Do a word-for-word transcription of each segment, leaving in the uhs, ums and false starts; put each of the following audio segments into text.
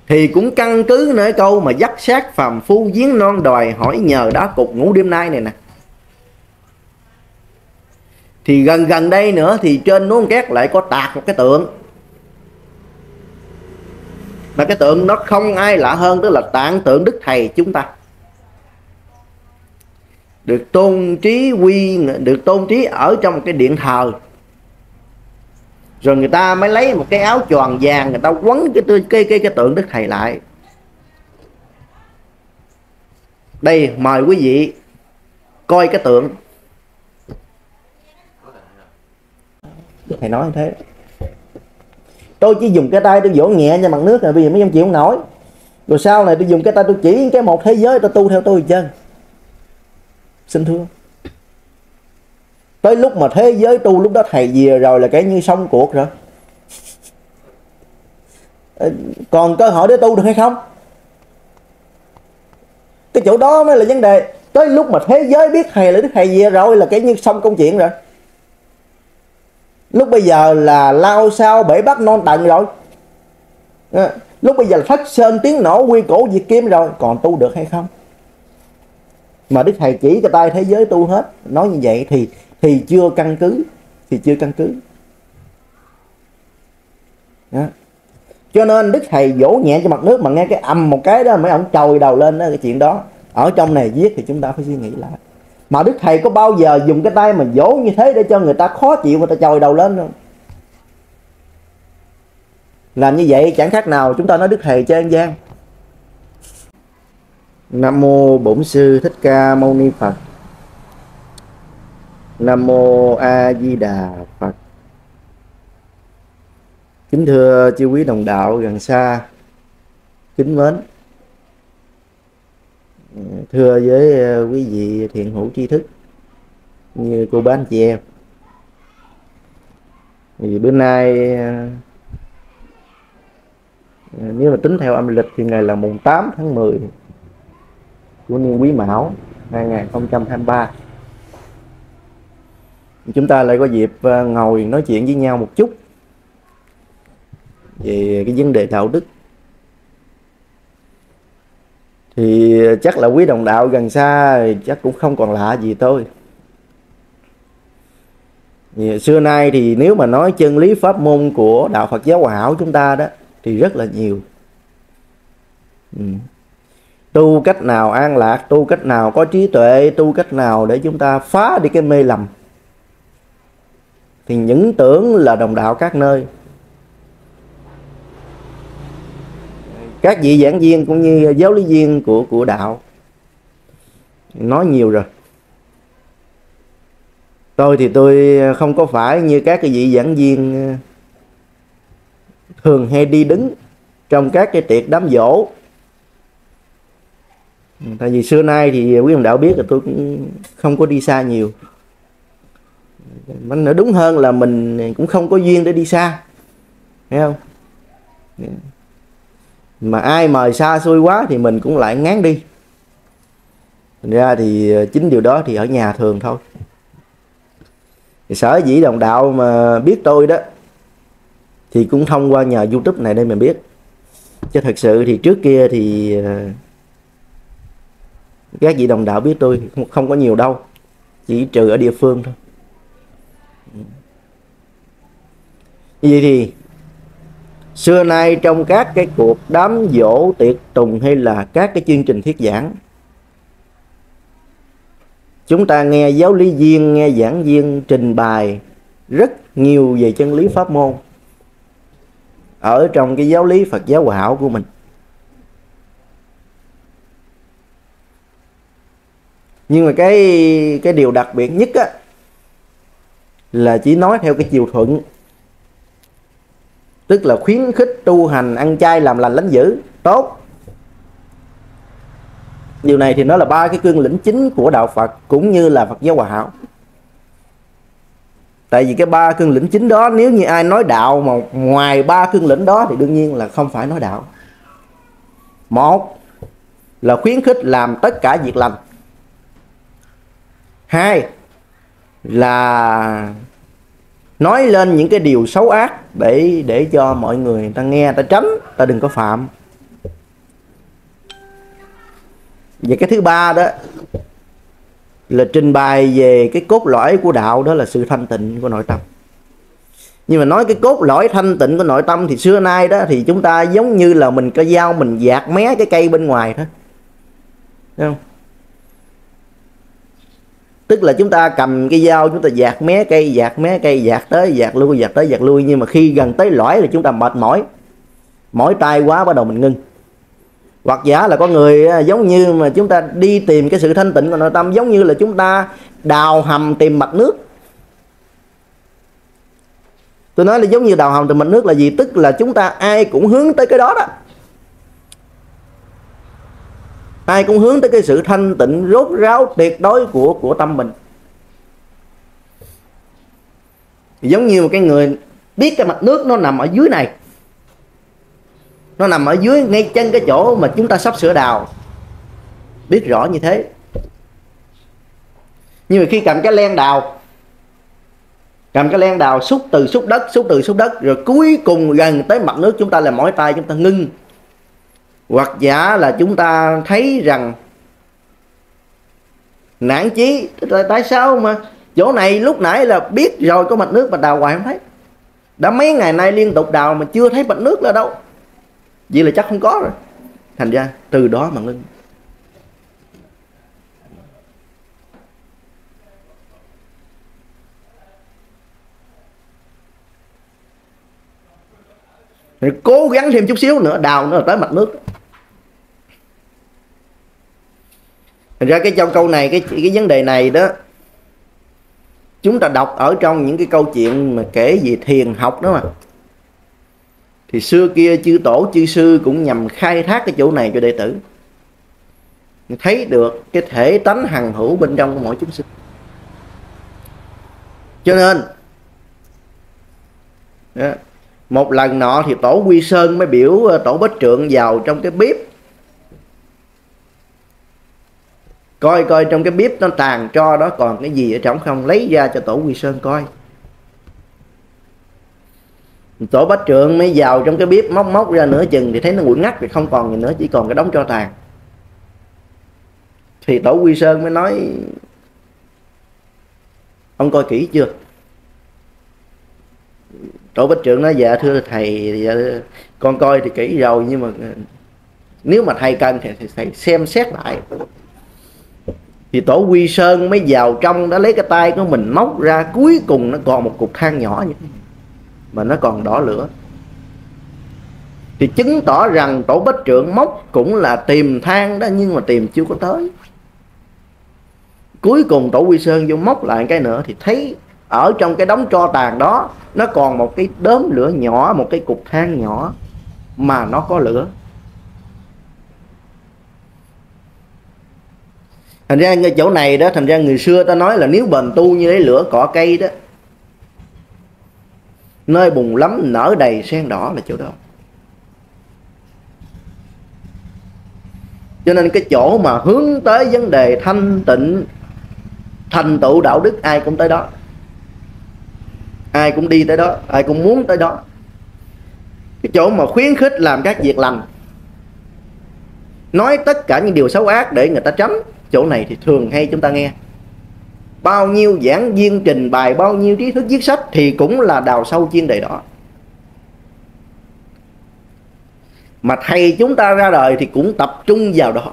thì cũng căn cứ nơi câu mà dắt sát phàm phu giếng non đòi hỏi nhờ đá cục ngủ đêm nay này nè. Thì gần gần đây nữa thì trên núi Két lại có tạc một cái tượng, mà cái tượng đó không ai lạ hơn, tức là tạng tượng Đức Thầy chúng ta, được tôn trí quy được tôn trí ở trong cái điện thờ. Rồi người ta mới lấy một cái áo choàng vàng, người ta quấn cái cái cái cái tượng Đức Thầy lại. Đây, mời quý vị coi cái tượng. Thầy nói như thế. Tôi chỉ dùng cái tay tôi vỗ nhẹ trên mặt nước rồi, bây giờ mấy em chịu không nổi. Rồi sau này tôi dùng cái tay tôi chỉ cái một thế giới, tôi tu theo tôi chân. Xin thưa, tới lúc mà thế giới tu, lúc đó thầy về rồi là cái như xong cuộc rồi. Còn cơ hội để tu được hay không? Cái chỗ đó mới là vấn đề. Tới lúc mà thế giới biết thầy là Đức Thầy về rồi là cái như xong công chuyện rồi. Lúc bây giờ là lao sao bể bắt non tận rồi. À, lúc bây giờ là thất sơn tiếng nổ quy cổ diệt kim rồi, còn tu được hay không? Mà Đức Thầy chỉ cái tay thế giới tu hết. Nói như vậy thì thì chưa căn cứ, thì chưa căn cứ. Đó. Cho nên Đức Thầy vỗ nhẹ cho mặt nước mà nghe cái ầm một cái đó, mấy ông trồi đầu lên đó, cái chuyện đó ở trong này viết thì chúng ta phải suy nghĩ lại. Mà Đức Thầy có bao giờ dùng cái tay mà vỗ như thế để cho người ta khó chịu, người ta trồi đầu lên không? Làm như vậy chẳng khác nào chúng ta nói Đức Thầy chơi ăn gian. Nam mô Bổn Sư Thích Ca Mâu Ni Phật. Nam mô A Di Đà Phật. Kính thưa chư quý đồng đạo gần xa kính mến, thưa với quý vị thiện hữu tri thức như cô bác anh chị em, thì bữa nay nếu mà tính theo âm lịch thì ngày là mùng tám tháng mười của niên Quý Mão hai nghìn không trăm hai mươi ba. Chúng ta lại có dịp ngồi nói chuyện với nhau một chút về cái vấn đề đạo đức. Thì chắc là quý đồng đạo gần xa chắc cũng không còn lạ gì tôi. Thì xưa nay thì nếu mà nói chân lý pháp môn của đạo Phật giáo Hòa Hảo chúng ta đó thì rất là nhiều. Ừ. Tu cách nào an lạc, tu cách nào có trí tuệ, tu cách nào để chúng ta phá đi cái mê lầm, thì những tưởng là đồng đạo các nơi, các vị giảng viên cũng như giáo lý viên của của đạo nói nhiều rồi. Tôi thì tôi không có phải như các cái vị giảng viên thường hay đi đứng trong các cái tiệc đám giỗ. Tại vì xưa nay thì quý đồng đạo biết là tôi cũng không có đi xa nhiều. Mà nữa đúng hơn là mình cũng không có duyên để đi xa, thấy không? Mà ai mời xa xôi quá thì mình cũng lại ngán đi. Thành ra thì chính điều đó thì ở nhà thường thôi. Thì sở dĩ đồng đạo mà biết tôi đó thì cũng thông qua nhờ YouTube này đây mình biết. Chứ thật sự thì trước kia thì các vị đồng đạo biết tôi không, không có nhiều đâu, chỉ trừ ở địa phương thôi. Vậy thì xưa nay trong các cái cuộc đám giỗ tiệc tùng hay là các cái chương trình thuyết giảng, chúng ta nghe giáo lý viên, nghe giảng viên trình bày rất nhiều về chân lý pháp môn ở trong cái giáo lý Phật giáo Hòa Hảo của mình. Nhưng mà cái cái điều đặc biệt nhất á là chỉ nói theo cái chiều thuận, tức là khuyến khích tu hành, ăn chay, làm lành, lánh dữ, tốt. Điều này thì nó là ba cái cương lĩnh chính của đạo Phật cũng như là Phật giáo Hòa Hảo. Tại vì cái ba cương lĩnh chính đó, nếu như ai nói đạo mà ngoài ba cương lĩnh đó thì đương nhiên là không phải nói đạo. Một là khuyến khích làm tất cả việc lành. Hai là nói lên những cái điều xấu ác để để cho mọi người người ta nghe, ta tránh, ta đừng có phạm. Và cái thứ ba đó là trình bày về cái cốt lõi của đạo, đó là sự thanh tịnh của nội tâm. Nhưng mà nói cái cốt lõi thanh tịnh của nội tâm thì xưa nay đó thì chúng ta giống như là mình có dao mình dạt mé cái cây bên ngoài thôi, thấy không? Tức là chúng ta cầm cái dao chúng ta dạt mé cây, dạt mé cây, dạt tới dạt lui, dạt tới dạt lui, nhưng mà khi gần tới lõi là chúng ta mệt mỏi, mỏi tay quá bắt đầu mình ngưng. Hoặc giả là có người giống như mà chúng ta đi tìm cái sự thanh tịnh của nội tâm, giống như là chúng ta đào hầm tìm mạch nước. Tôi nói là giống như đào hầm tìm mạch nước là gì? Tức là chúng ta ai cũng hướng tới cái đó đó, ai cũng hướng tới cái sự thanh tịnh rốt ráo tuyệt đối của của tâm mình. Giống như một cái người biết cái mạch nước nó nằm ở dưới này, nó nằm ở dưới ngay chân cái chỗ mà chúng ta sắp sửa đào, biết rõ như thế. Nhưng mà khi cầm cái len đào, cầm cái len đào xúc từ xúc đất, xúc từ xúc đất, rồi cuối cùng gần tới mặt nước chúng ta là mỏi tay, chúng ta ngưng. Hoặc giả là chúng ta thấy rằng nản chí, tại sao mà chỗ này lúc nãy là biết rồi có mạch nước mà đào hoài không thấy, đã mấy ngày nay liên tục đào mà chưa thấy mạch nước là đâu, vậy là chắc không có rồi. Thành ra từ đó mà ngưng. Rồi cố gắng thêm chút xíu nữa, đào nữa là tới mạch nước. Thành ra cái trong câu này, cái cái vấn đề này đó, chúng ta đọc ở trong những cái câu chuyện mà kể về thiền học đó mà, thì xưa kia chư tổ chư sư cũng nhằm khai thác cái chỗ này cho đệ tử thấy được cái thể tánh hằng hữu bên trong của mỗi chúng sinh. Cho nên đó, một lần nọ thì tổ Quy Sơn mới biểu tổ Bách Trượng vào trong cái bếp, coi coi trong cái bếp nó tàn tro đó còn cái gì ở trong không, lấy ra cho tổ Quy Sơn coi. Tổ Bách Trượng mới vào trong cái bếp móc móc ra nửa chừng thì thấy nó nguội ngắt, thì không còn gì nữa, chỉ còn cái đống tro tàn. Thì tổ Quy Sơn mới nói: ông coi kỹ chưa? Tổ Bách Trượng nói: dạ thưa thầy, dạ, con coi thì kỹ rồi, nhưng mà nếu mà thầy cần thì thầy xem xét lại. Thì tổ Quy Sơn mới vào trong đó, lấy cái tay của mình móc ra, cuối cùng nó còn một cục than nhỏ như thế mà nó còn đỏ lửa. Thì chứng tỏ rằng tổ Bách Trượng móc cũng là tìm than đó, nhưng mà tìm chưa có tới. Cuối cùng tổ Quy Sơn vô móc lại cái nữa thì thấy ở trong cái đống tro tàn đó nó còn một cái đốm lửa nhỏ, một cái cục than nhỏ mà nó có lửa. Thành ra cái chỗ này đó, thành ra người xưa ta nói là nếu bền tu như lấy lửa cỏ cây đó, nơi bùng lắm nở đầy sen đỏ là chỗ đó. Cho nên cái chỗ mà hướng tới vấn đề thanh tịnh, thành tựu đạo đức, ai cũng tới đó, ai cũng đi tới đó, ai cũng muốn tới đó. Cái chỗ mà khuyến khích làm các việc lành, nói tất cả những điều xấu ác để người ta tránh, chỗ này thì thường hay chúng ta nghe. Bao nhiêu giảng viên trình bày, bao nhiêu trí thức viết sách thì cũng là đào sâu chuyên đề đó. Mà thầy chúng ta ra đời thì cũng tập trung vào đó.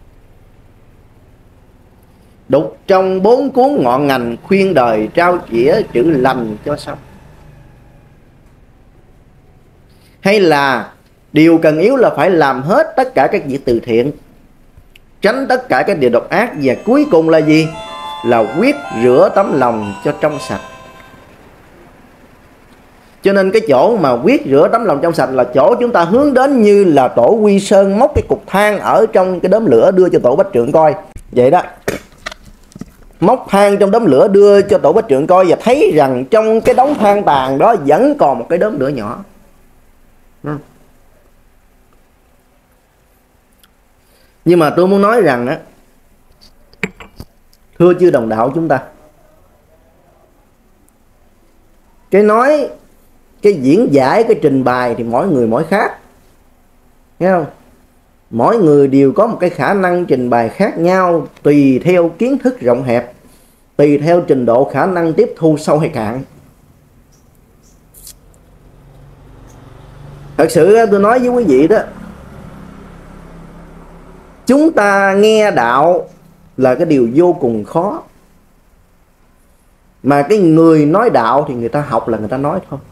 Đục trong bốn cuốn ngọn ngành, khuyên đời trao chĩa chữ lành cho xong. Hay là điều cần yếu là phải làm hết tất cả các việc từ thiện, tránh tất cả các điều độc ác, và cuối cùng là gì? Là quyết rửa tấm lòng cho trong sạch. Cho nên cái chỗ mà quyết rửa tấm lòng trong sạch là chỗ chúng ta hướng đến, như là tổ Quy Sơn móc cái cục than ở trong cái đốm lửa đưa cho tổ Bách Trượng coi vậy đó. Móc than trong đốm lửa đưa cho tổ Bách Trượng coi, và thấy rằng trong cái đống than tàn đó vẫn còn một cái đốm lửa nhỏ. Nhưng mà tôi muốn nói rằng á, thưa chư đồng đạo chúng ta, cái nói, cái diễn giải, cái trình bày thì mỗi người mỗi khác, nghe không? Mỗi người đều có một cái khả năng trình bày khác nhau, tùy theo kiến thức rộng hẹp, tùy theo trình độ khả năng tiếp thu sâu hay cạn. Thật sự tôi nói với quý vị đó, chúng ta nghe đạo là cái điều vô cùng khó. Mà cái người nói đạo thì người ta học là người ta nói thôi.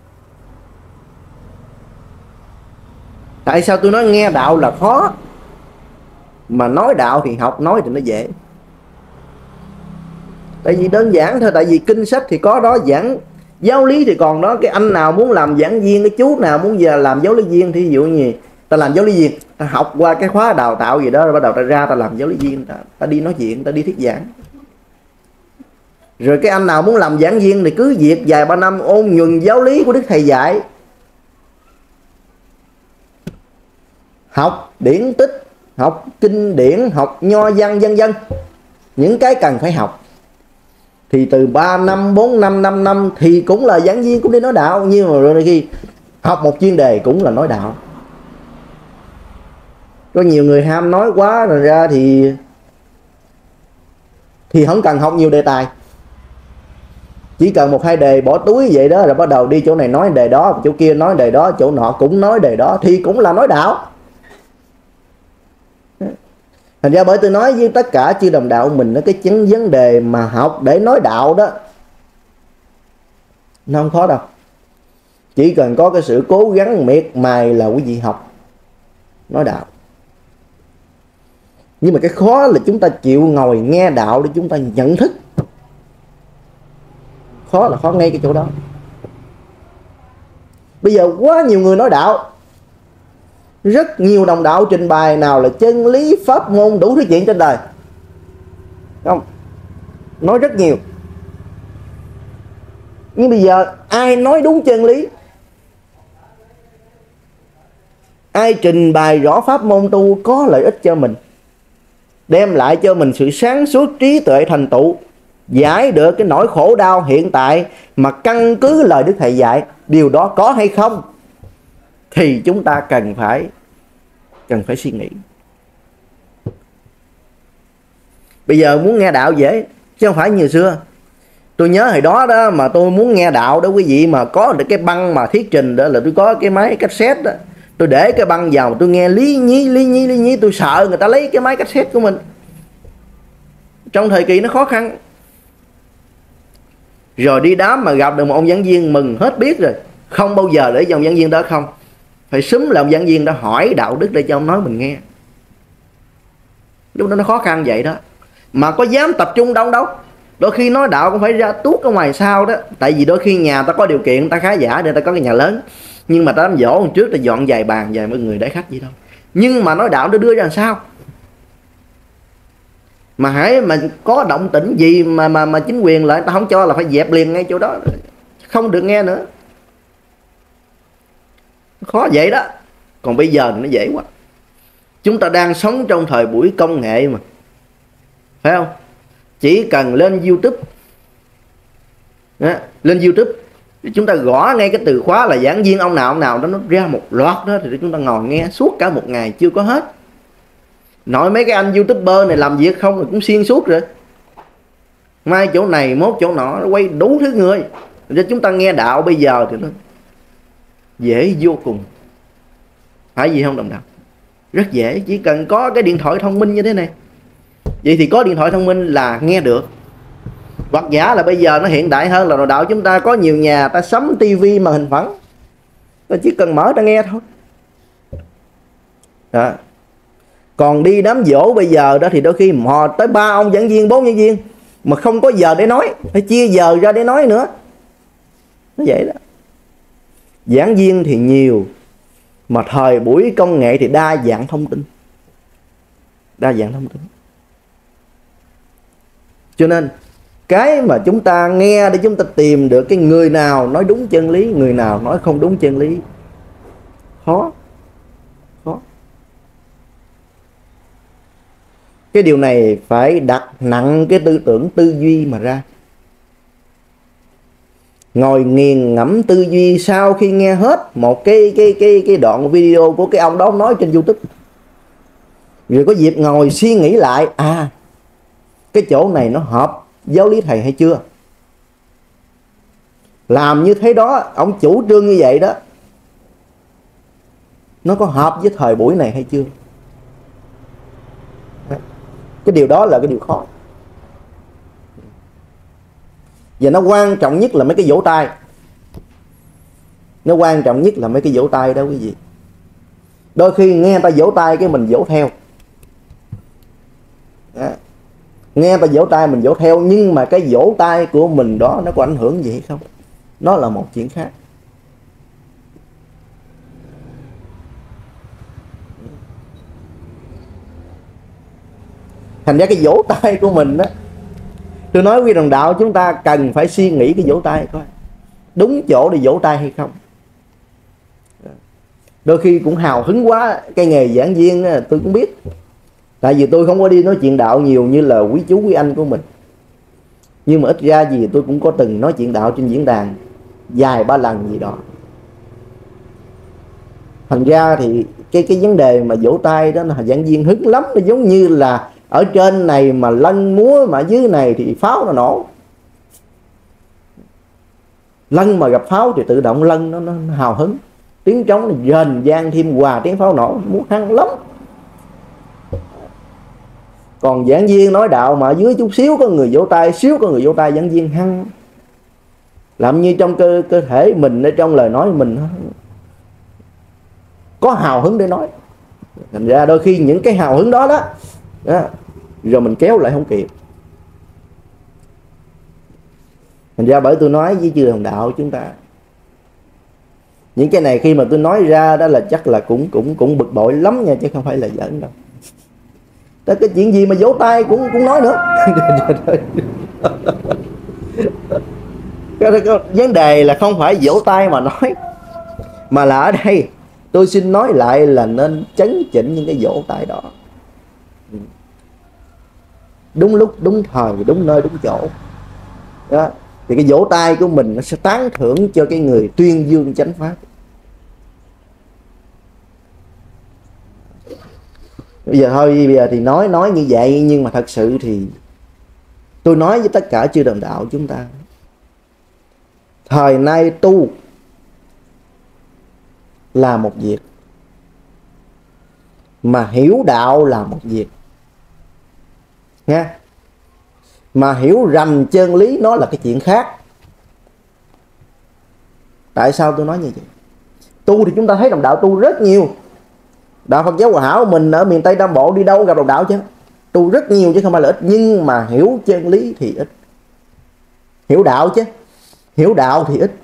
Tại sao tôi nói nghe đạo là khó, mà nói đạo thì học nói thì nó dễ? Tại vì đơn giản thôi. Tại vì kinh sách thì có đó, giảng giáo lý thì còn đó. Cái anh nào muốn làm giảng viên, cái chú nào muốn giờ làm giáo lý viên, thì ví dụ như ta làm giáo lý viên, ta học qua cái khóa đào tạo gì đó, rồi bắt đầu ta ra ta làm giáo lý viên, ta, ta đi nói chuyện, ta đi thuyết giảng. Rồi cái anh nào muốn làm giảng viên thì cứ việc vài ba năm ôn nhuần giáo lý của Đức Thầy dạy, học điển tích, học kinh điển, học nho văn vân vân, những cái cần phải học. Thì từ ba năm, bốn năm, năm năm thì cũng là giảng viên, cũng đi nói đạo. Nhưng mà rồi khi học một chuyên đề cũng là nói đạo. Có nhiều người ham nói quá, rồi ra thì thì không cần học nhiều đề tài, chỉ cần một hai đề bỏ túi vậy đó, rồi bắt đầu đi chỗ này nói đề đó, chỗ kia nói đề đó, chỗ nọ cũng nói đề đó, thì cũng là nói đạo. Thành ra bởi tôi nói với tất cả chư đồng đạo mình, nó cái chứng vấn đề mà học để nói đạo đó nó không khó đâu. Chỉ cần có cái sự cố gắng miệt mài là quý vị học nói đạo. Nhưng mà cái khó là chúng ta chịu ngồi nghe đạo để chúng ta nhận thức. Khó là khó ngay cái chỗ đó. Bây giờ quá nhiều người nói đạo, rất nhiều đồng đạo trình bày nào là chân lý, pháp môn, đủ thứ chuyện trên đời, không? Nói rất nhiều. Nhưng bây giờ ai nói đúng chân lý, ai trình bày rõ pháp môn tu có lợi ích cho mình, đem lại cho mình sự sáng suốt, trí tuệ, thành tựu, giải được cái nỗi khổ đau hiện tại mà căn cứ lời Đức Thầy dạy, điều đó có hay không, thì chúng ta cần phải cần phải suy nghĩ. Bây giờ muốn nghe đạo dễ, chứ không phải như xưa. Tôi nhớ hồi đó đó mà tôi muốn nghe đạo đó quý vị, mà có được cái băng mà thuyết trình đó, là tôi có cái máy cassette đó, tôi để cái băng vào, tôi nghe lý nhí lý nhí lý nhí, tôi sợ người ta lấy cái máy cassette của mình. Trong thời kỳ nó khó khăn, rồi đi đám mà gặp được một ông giảng viên mừng hết biết rồi, không bao giờ để cho ông giảng viên đó không, phải xúm là ông giảng viên đó hỏi đạo đức để cho ông nói mình nghe. Lúc đó nó khó khăn vậy đó, mà có dám tập trung đông đâu. Đôi khi nói đạo cũng phải ra tuốt ở ngoài sau đó. Tại vì đôi khi nhà ta có điều kiện, ta khá giả để ta có cái nhà lớn, nhưng mà ta đám dỗ trước ta dọn vài bàn vài mọi người để khách gì đâu. Nhưng mà nói đạo nó đưa ra làm sao? Mà hãy mà có động tĩnh gì mà mà mà chính quyền lại ta không cho là phải dẹp liền ngay chỗ đó, không được nghe nữa. Khó vậy đó. Còn bây giờ thì nó dễ quá. Chúng ta đang sống trong thời buổi công nghệ mà, phải không? Chỉ cần lên YouTube đó, lên YouTube chúng ta gõ ngay cái từ khóa là giảng viên ông nào ông nào đó, nó ra một loạt đó, thì chúng ta ngồi nghe suốt cả một ngày chưa có hết. Nói mấy cái anh YouTuber này làm việc không thì cũng xuyên suốt rồi, mai chỗ này mốt chỗ nọ, nó quay đủ thứ người. Cho chúng ta nghe đạo bây giờ thì nó dễ vô cùng, phải gì không đồng đạo? Rất dễ, chỉ cần có cái điện thoại thông minh như thế này. Vậy thì có điện thoại thông minh là nghe được. Hoặc giả là bây giờ nó hiện đại hơn là nội đạo chúng ta có nhiều nhà ta sắm tivi màn hình phẳng, ta chỉ cần mở ta nghe thôi đó. Còn đi đám dỗ bây giờ đó thì đôi khi mò tới ba ông giảng viên, bốn giảng viên mà không có giờ để nói, phải chia giờ ra để nói nữa. Nó vậy đó. Giảng viên thì nhiều, mà thời buổi công nghệ thì đa dạng thông tin. Đa dạng thông tin. Cho nên cái mà chúng ta nghe để chúng ta tìm được cái người nào nói đúng chân lý, người nào nói không đúng chân lý, khó. Khó. Cái điều này phải đặt nặng cái tư tưởng tư duy mà ra. Ngồi nghiền ngẫm tư duy sau khi nghe hết một cái cái cái cái đoạn video của cái ông đó nói trên YouTube. Rồi có dịp ngồi suy nghĩ lại, à cái chỗ này nó hợp giáo lý thầy hay chưa, làm như thế đó, ông chủ trương như vậy đó, nó có hợp với thời buổi này hay chưa. Cái điều đó là cái điều khó. Và nó quan trọng nhất là mấy cái vỗ tay. Nó quan trọng nhất là mấy cái vỗ tay đó quý vị. Đôi khi nghe người ta vỗ tay cái mình vỗ theo. Đó. Nghe người ta vỗ tay mình vỗ theo, nhưng mà cái vỗ tay của mình đó nó có ảnh hưởng gì hay không, nó là một chuyện khác. Thành ra cái vỗ tay của mình đó, tôi nói quý đồng đạo chúng ta cần phải suy nghĩ cái vỗ tay coi đúng chỗ để vỗ tay hay không. Đôi khi cũng hào hứng quá, cái nghề giảng viên đó, tôi cũng biết. Tại vì tôi không có đi nói chuyện đạo nhiều như là quý chú quý anh của mình, nhưng mà ít ra gì tôi cũng có từng nói chuyện đạo trên diễn đàn vài ba lần gì đó. Thành ra thì cái cái vấn đề mà vỗ tay đó là giảng viên hứng lắm, nó giống như là ở trên này mà lân múa, mà dưới này thì pháo nó nổ. Lân mà gặp pháo thì tự động lân nó, nó, nó hào hứng, tiếng trống nó rền vang thêm hòa tiếng pháo nổ, muốn hăng lắm. Còn giảng viên nói đạo mà dưới chút xíu có người vỗ tay, xíu có người vỗ tay, giảng viên hăng, làm như trong cơ cơ thể mình, ở trong lời nói mình có hào hứng để nói. Thành ra đôi khi những cái hào hứng đó đó, đó rồi mình kéo lại không kịp. Thành ra bởi tôi nói với chư đồng đạo chúng ta, những cái này khi mà tôi nói ra đó là chắc là cũng cũng cũng bực bội lắm nha, chứ không phải là giỡn đâu. Đó, cái chuyện gì mà vỗ tay cũng cũng nói nữa. cái, cái vấn đề là không phải vỗ tay mà nói, mà là ở đây tôi xin nói lại là nên chấn chỉnh những cái vỗ tay đó đúng lúc, đúng thời, đúng nơi, đúng chỗ đó. Thì cái vỗ tay của mình nó sẽ tán thưởng cho cái người tuyên dương chánh pháp. Bây giờ thôi, bây giờ thì nói nói như vậy, nhưng mà thật sự thì tôi nói với tất cả chư đồng đạo chúng ta, thời nay tu là một việc, mà hiểu đạo là một việc nha. Mà hiểu rành chân lý nó là cái chuyện khác. Tại sao tôi nói như vậy? Tu thì chúng ta thấy đồng đạo tu rất nhiều. Đạo Phật giáo Hòa Hảo mình ở miền Tây Nam Bộ đi đâu gặp đồng đạo chứ, tu rất nhiều chứ không phải là ít. Nhưng mà hiểu chân lý thì ít. Hiểu đạo chứ, hiểu đạo thì ít.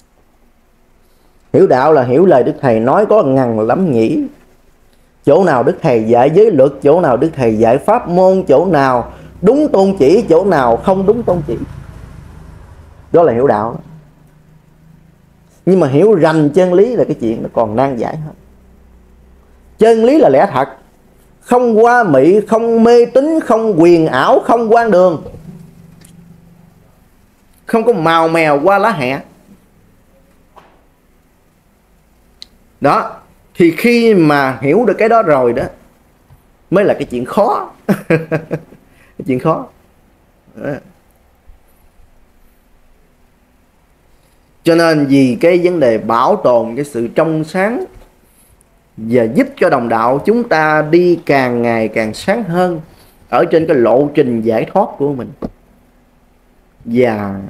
Hiểu đạo là hiểu lời Đức Thầy nói có ngàn lắm nhỉ. Chỗ nào Đức Thầy dạy giới luật, chỗ nào Đức Thầy dạy pháp môn, chỗ nào đúng tôn chỉ, chỗ nào không đúng tôn chỉ. Đó là hiểu đạo. Nhưng mà hiểu rành chân lý là cái chuyện nó còn nan giải hơn. Chân lý là lẽ thật, không qua mị, không mê tín, không quyền ảo, không quan đường, không có màu mèo qua lá hẹ. Đó, thì khi mà hiểu được cái đó rồi đó mới là cái chuyện khó. Cái chuyện khó đó. Cho nên vì cái vấn đề bảo tồn cái sự trong sáng và giúp cho đồng đạo chúng ta đi càng ngày càng sáng hơn ở trên cái lộ trình giải thoát của mình. Và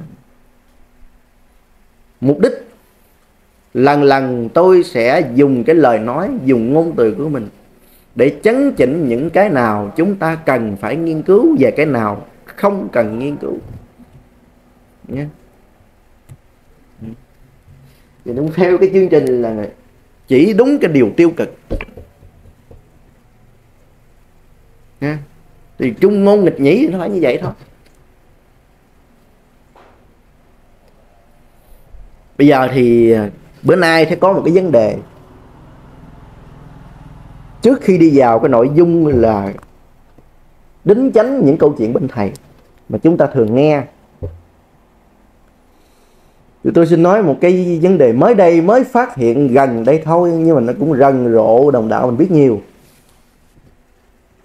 mục đích lần lần tôi sẽ dùng cái lời nói, dùng ngôn từ của mình để chấn chỉnh những cái nào chúng ta cần phải nghiên cứu và cái nào không cần nghiên cứu nhé. Thì đúng theo cái chương trình là chỉ đúng cái điều tiêu cực nha. Thì trung ngôn nghịch nhĩ nó phải như vậy thôi. Bây giờ thì bữa nay sẽ có một cái vấn đề. Trước khi đi vào cái nội dung là đính chánh những câu chuyện bên thầy mà chúng ta thường nghe, thì tôi xin nói một cái vấn đề mới đây, mới phát hiện gần đây thôi, nhưng mà nó cũng rần rộ đồng đạo mình biết nhiều.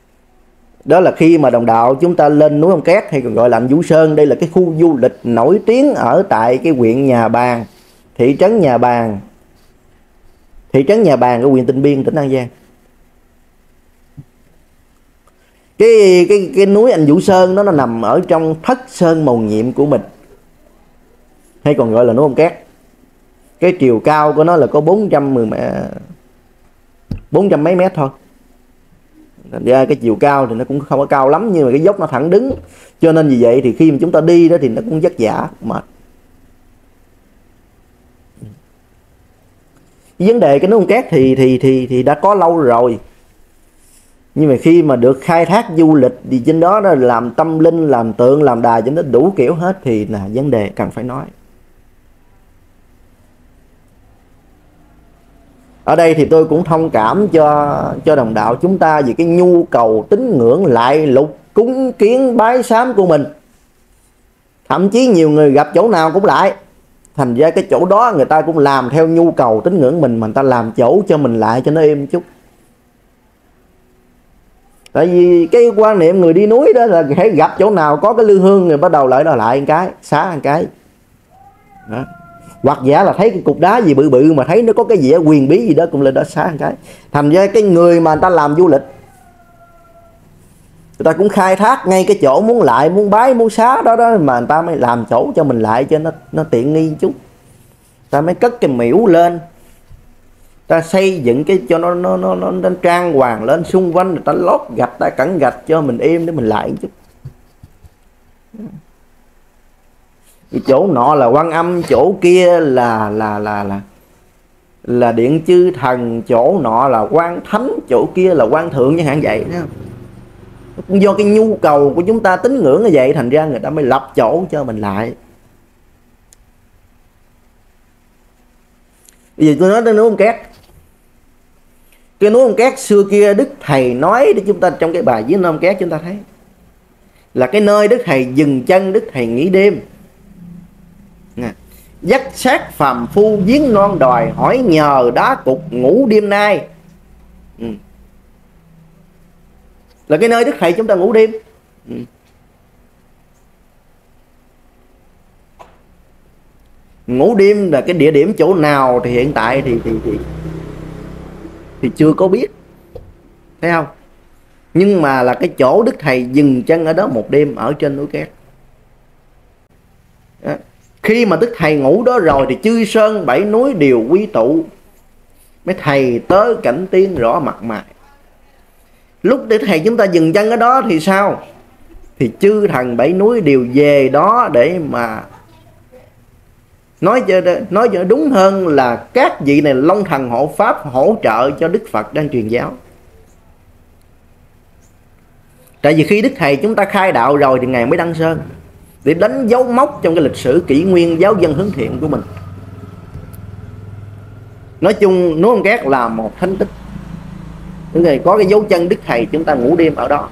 Đó là khi mà đồng đạo chúng ta lên núi Ông Két, hay còn gọi là Anh Vũ Sơn. Đây là cái khu du lịch nổi tiếng ở tại cái huyện Nhà Bàng, thị trấn Nhà Bàng, thị trấn Nhà Bàng ở huyện Tịnh Biên, tỉnh An Giang. Cái cái cái núi Anh Vũ Sơn đó nó nằm ở trong thất sơn mầu nhiệm của mình, hay còn gọi là núi Ông Két. Cái chiều cao của nó là có bốn trăm mười bốn trăm mấy mét thôi. Thành ra cái chiều cao thì nó cũng không có cao lắm, nhưng mà cái dốc nó thẳng đứng, cho nên vì vậy thì khi mà chúng ta đi đó thì nó cũng vất vả mệt. Vấn đề cái núi Ông Két thì thì thì thì đã có lâu rồi, nhưng mà khi mà được khai thác du lịch thì trên đó đó làm tâm linh, làm tượng, làm đài, trên đó đủ kiểu hết, thì là vấn đề cần phải nói. Ở đây thì tôi cũng thông cảm cho cho đồng đạo chúng ta về cái nhu cầu tín ngưỡng lại lục cúng kiến bái sám của mình. Thậm chí nhiều người gặp chỗ nào cũng lại, thành ra cái chỗ đó người ta cũng làm theo nhu cầu tín ngưỡng mình, mà người ta làm chỗ cho mình lại cho nó êm chút. Tại vì cái quan niệm người đi núi đó là hãy gặp chỗ nào có cái lư hương rồi bắt đầu lại đó lại một cái, xá một cái đó. Hoặc giả là thấy cái cục đá gì bự bự mà thấy nó có cái gì quyền bí gì đó cũng lên đó xá một cái. Thành ra cái người mà người ta làm du lịch, người ta cũng khai thác ngay cái chỗ muốn lại, muốn bái, muốn xá đó đó, mà người ta mới làm chỗ cho mình lại cho nó nó tiện nghi chút. Ta mới cất cái miễu lên, ta xây dựng cái cho nó nó nó, nó, nó trang hoàng lên, xung quanh người ta lót gạch, ta cẩn gạch cho mình êm để mình lại một chút. Cái chỗ nọ là Quan Âm, chỗ kia là là là là là Điện Chư Thần, chỗ nọ là Quan Thánh, chỗ kia là Quan Thượng chẳng hạn vậy đó. Cũng do cái nhu cầu của chúng ta tín ngưỡng như vậy, thành ra người ta mới lập chỗ cho mình lại. Bây giờ tôi nói tới núi Ông Két. Cái núi Ông Két xưa kia Đức Thầy nói để chúng ta trong cái bài viết núi Ông Két, chúng ta thấy là cái nơi Đức Thầy dừng chân, Đức Thầy nghỉ đêm. Dắt sát phàm phu giếng non đòi, hỏi nhờ đá cục ngủ đêm nay. Ừ. Là cái nơi Đức Thầy chúng ta ngủ đêm. Ừ. Ngủ đêm là cái địa điểm chỗ nào thì hiện tại thì thì thì, thì chưa có biết, thấy không? Nhưng mà là cái chỗ Đức Thầy dừng chân ở đó một đêm ở trên núi Két. Đó. Khi mà Đức Thầy ngủ đó rồi thì chư sơn bảy núi đều quy tụ, mấy thầy tới cảnh tiên rõ mặt mày. Lúc Đức Thầy chúng ta dừng chân ở đó thì sao? Thì chư thần bảy núi đều về đó để mà nói cho nói cho đúng hơn là các vị này long thần hộ pháp hỗ trợ cho Đức Phật đang truyền giáo. Tại vì khi Đức Thầy chúng ta khai đạo rồi thì Ngài mới đăng sơn để đánh dấu mốc trong cái lịch sử kỷ nguyên giáo dân hướng thiện của mình. Nói chung núi Ông Két là một thánh tích, những người có cái dấu chân Đức Thầy chúng ta ngủ đêm ở đó.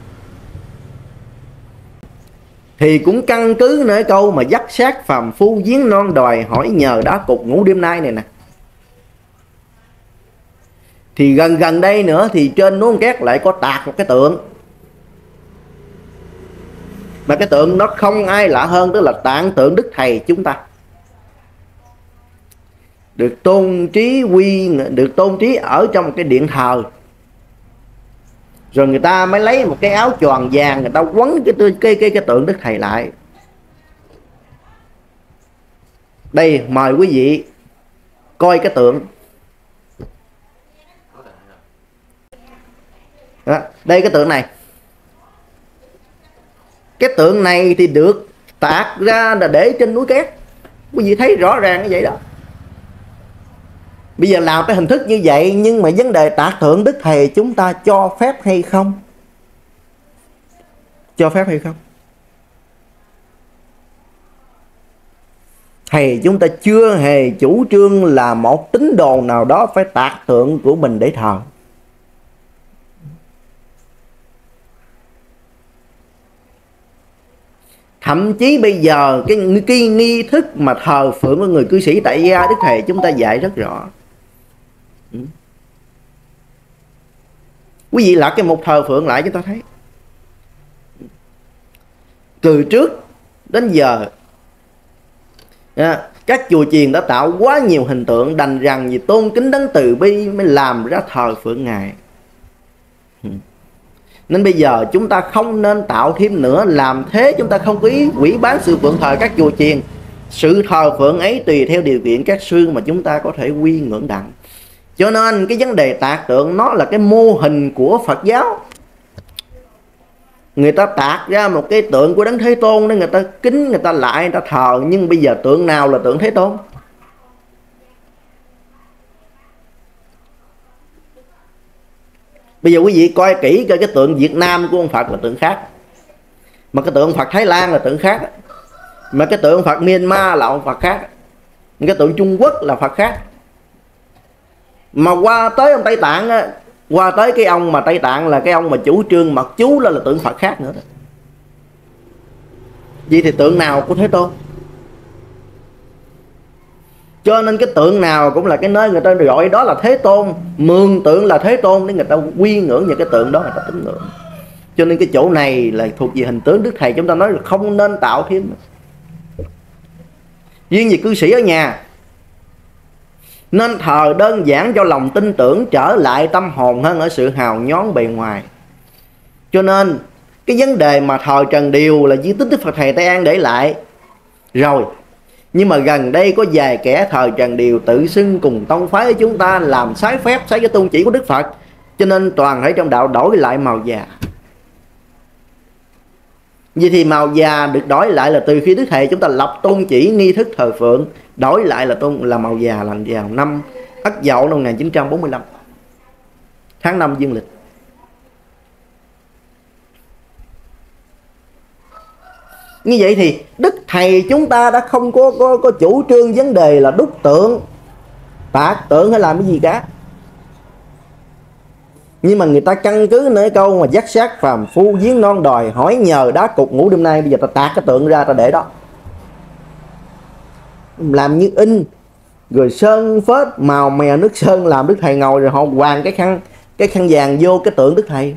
Thì cũng căn cứ nơi câu mà dắt sát phàm phu giếng non đòi, hỏi nhờ đá cục ngủ đêm nay này nè. Thì gần gần đây nữa thì trên núi Ông Két lại có tạc một cái tượng, mà cái tượng nó không ai lạ hơn, tức là tạng tượng Đức Thầy chúng ta được tôn trí quy được tôn trí ở trong cái điện thờ. Rồi người ta mới lấy một cái áo choàng vàng, người ta quấn cái cái cái cái tượng Đức Thầy lại. Đây mời quý vị coi cái tượng. Đó, đây cái tượng này. Cái tượng này thì được tạc ra là để trên núi Két. Quý vị thấy rõ ràng như vậy đó. Bây giờ làm cái hình thức như vậy, nhưng mà vấn đề tạc tượng Đức Thầy chúng ta cho phép hay không? Cho phép hay không? Thầy chúng ta chưa hề chủ trương là một tín đồ nào đó phải tạc tượng của mình để thờ. Thậm chí bây giờ cái, cái nghi thức mà thờ phượng của người cư sĩ tại gia, Đức Thầy chúng ta dạy rất rõ. Ừ. Quý vị lật cái mục thờ phượng lại chúng ta thấy từ trước đến giờ các chùa chiền đã tạo quá nhiều hình tượng, đành rằng vì tôn kính đấng từ bi mới làm ra thờ phượng Ngài. Nên bây giờ chúng ta không nên tạo thêm nữa, làm thế chúng ta không có ý quỷ bán sự phượng thờ các chùa chiền. Sự thờ phượng ấy tùy theo điều kiện các sư mà chúng ta có thể quy ngưỡng đặng. Cho nên cái vấn đề tạc tượng nó là cái mô hình của Phật giáo. Người ta tạc ra một cái tượng của Đấng Thế Tôn để người ta kính, người ta lại, người ta thờ. Nhưng bây giờ tượng nào là tượng Thế Tôn? Bây giờ quý vị coi kỹ coi cái tượng Việt Nam của ông Phật là tượng khác, mà cái tượng Phật Thái Lan là tượng khác, mà cái tượng Phật Myanmar là ông Phật khác, cái tượng Trung Quốc là Phật khác. Mà qua tới ông Tây Tạng á, qua tới cái ông mà Tây Tạng là cái ông mà chủ trương mặc chú là, là tượng Phật khác nữa đó. Vậy thì tượng nào của Thế Tôn? Cho nên cái tượng nào cũng là cái nơi người ta gọi đó là Thế Tôn, mường tượng là Thế Tôn để người ta quy ngưỡng những cái tượng đó, người ta tín ngưỡng. Cho nên cái chỗ này là thuộc về hình tướng. Đức Thầy chúng ta nói là không nên tạo thêm. Riêng về cư sĩ ở nhà nên thờ đơn giản cho lòng tin tưởng trở lại tâm hồn hơn ở sự hào nhón bề ngoài. Cho nên cái vấn đề mà thờ Trần Điều là di tích Đức Phật Thầy Tây An để lại rồi, nhưng mà gần đây có vài kẻ thờ Trần Điều tự xưng cùng tông phái của chúng ta làm trái phép, trái cái tôn chỉ của Đức Phật. Cho nên toàn thể trong đạo đổi lại màu già. Vậy thì màu già được đổi lại là từ khi Đức Thầy chúng ta lập tôn chỉ nghi thức thờ phượng, đổi lại là tôn là màu già là vào năm Ất Dậu năm một nghìn chín trăm bốn mươi lăm, tháng năm dương lịch. Như vậy thì Đức Thầy chúng ta đã không có, có, có chủ trương vấn đề là đúc tượng, tạc tượng hay làm cái gì cả. Nhưng mà người ta căn cứ nơi câu mà dắt sát phàm phu giếng non đòi, hỏi nhờ đá cục ngủ đêm nay. Bây giờ ta tạc cái tượng ra ta để đó, làm như in, rồi sơn phết màu mè nước sơn, làm Đức Thầy ngồi rồi họ hoàng cái khăn cái khăn vàng vô cái tượng Đức Thầy.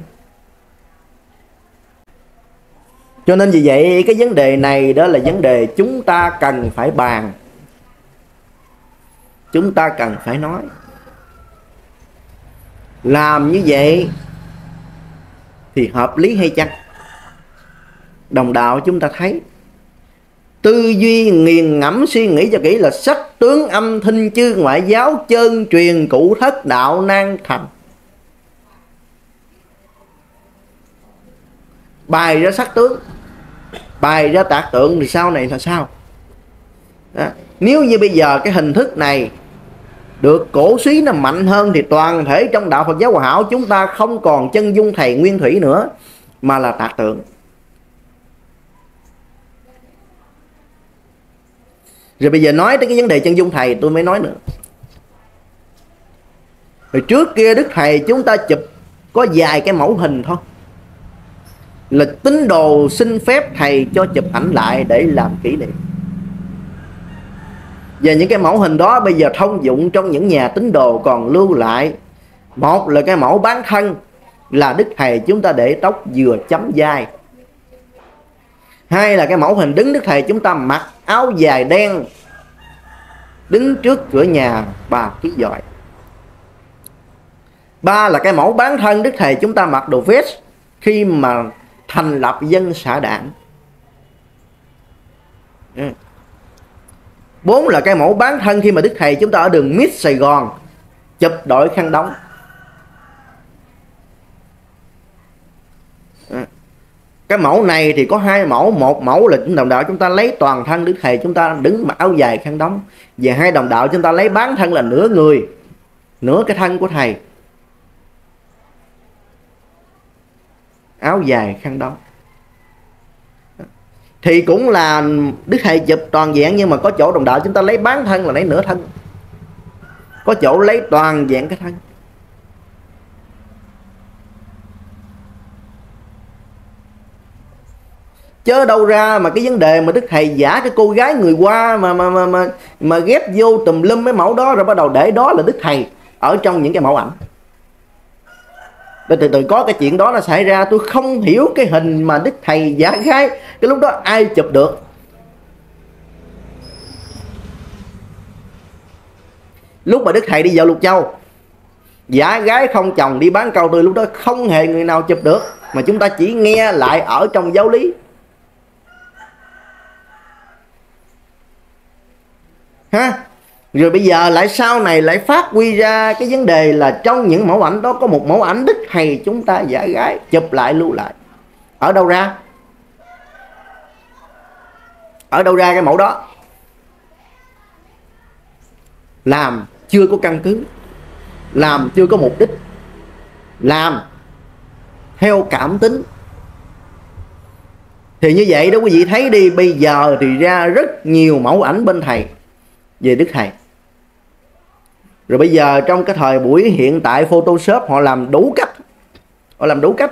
Cho nên vì vậy cái vấn đề này đó là vấn đề chúng ta cần phải bàn, chúng ta cần phải nói. Làm như vậy thì hợp lý hay chăng? Đồng đạo chúng ta thấy, tư duy nghiền ngẫm suy nghĩ cho kỹ là sắc tướng âm thanh chư ngoại giáo, chân truyền cụ thất đạo nan thành. Bài ra sắc tướng, bài ra tạc tượng thì sau này là sao? Đó. Nếu như bây giờ cái hình thức này được cổ suý nó mạnh hơn thì toàn thể trong đạo Phật giáo Hòa Hảo chúng ta không còn chân dung Thầy nguyên thủy nữa, mà là tạc tượng. Rồi bây giờ nói tới cái vấn đề chân dung Thầy tôi mới nói nữa. Rồi trước kia Đức Thầy chúng ta chụp có vài cái mẫu hình thôi, là tín đồ xin phép Thầy cho chụp ảnh lại để làm kỷ niệm. Và những cái mẫu hình đó bây giờ thông dụng trong những nhà tín đồ còn lưu lại. Một là cái mẫu bán thân, là Đức Thầy chúng ta để tóc vừa chấm vai. Hai là cái mẫu hình đứng Đức Thầy chúng ta mặc áo dài đen, đứng trước cửa nhà Bà Ký Dọi. Ba là cái mẫu bán thân Đức Thầy chúng ta mặc đồ vest khi mà thành lập dân xã Đảng. Bốn là cái mẫu bán thân khi mà Đức Thầy chúng ta ở đường Mít Sài Gòn chụp đội khăn đóng. Cái mẫu này thì có hai mẫu. Một mẫu là đồng đạo chúng ta lấy toàn thân Đức Thầy chúng ta đứng mặc áo dài khăn đóng, và hai đồng đạo chúng ta lấy bán thân là nửa người, nửa cái thân của Thầy, áo dài khăn đóng. Thì cũng là Đức Thầy chụp toàn dạng, nhưng mà có chỗ đồng đạo chúng ta lấy bán thân là lấy nửa thân, có chỗ lấy toàn dạng cái thân. Chớ đâu ra mà cái vấn đề mà Đức Thầy giả cái cô gái người Hoa mà mà mà mà, mà ghép vô tùm lum mấy mẫu đó, rồi bắt đầu để đó là Đức Thầy ở trong những cái mẫu ảnh. Từ từ có cái chuyện đó nó xảy ra, tôi không hiểu cái hình mà Đức Thầy giả gái Cái lúc đó ai chụp được? Lúc mà Đức Thầy đi dạo Lục Châu, giả gái không chồng đi bán rau tươi, lúc đó không hề người nào chụp được, mà chúng ta chỉ nghe lại ở trong giáo lý. Ha? Rồi bây giờ lại sau này lại phát huy ra cái vấn đề là trong những mẫu ảnh đó có một mẫu ảnh Đức Thầy chúng ta giả gái chụp lại lưu lại. Ở đâu ra? Ở đâu ra cái mẫu đó? Làm chưa có căn cứ, làm chưa có mục đích, làm theo cảm tính. Thì như vậy đó quý vị thấy đi, bây giờ thì ra rất nhiều mẫu ảnh bên thầy về Đức Thầy. Rồi bây giờ trong cái thời buổi hiện tại Photoshop họ làm đủ cách, họ làm đủ cách.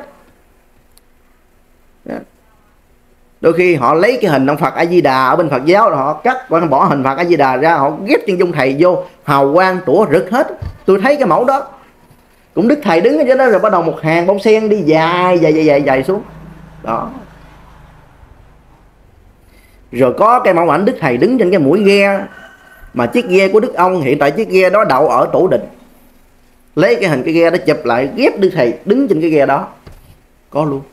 Đôi khi họ lấy cái hình ông Phật A Di Đà ở bên Phật giáo rồi họ cắt và bỏ hình Phật A Di Đà ra, họ ghép chân dung thầy vô, hào quang tủa rực hết. Tôi thấy cái mẫu đó cũng Đức Thầy đứng ở trên đó, rồi bắt đầu một hàng bông sen đi dài dài dài dài, dài xuống đó. Rồi có cái mẫu ảnh Đức Thầy đứng trên cái mũi ghe, mà chiếc ghe của Đức ông hiện tại chiếc ghe đó đậu ở Tổ Đình, lấy cái hình cái ghe đó chụp lại ghép Đức Thầy đứng trên cái ghe đó, có luôn.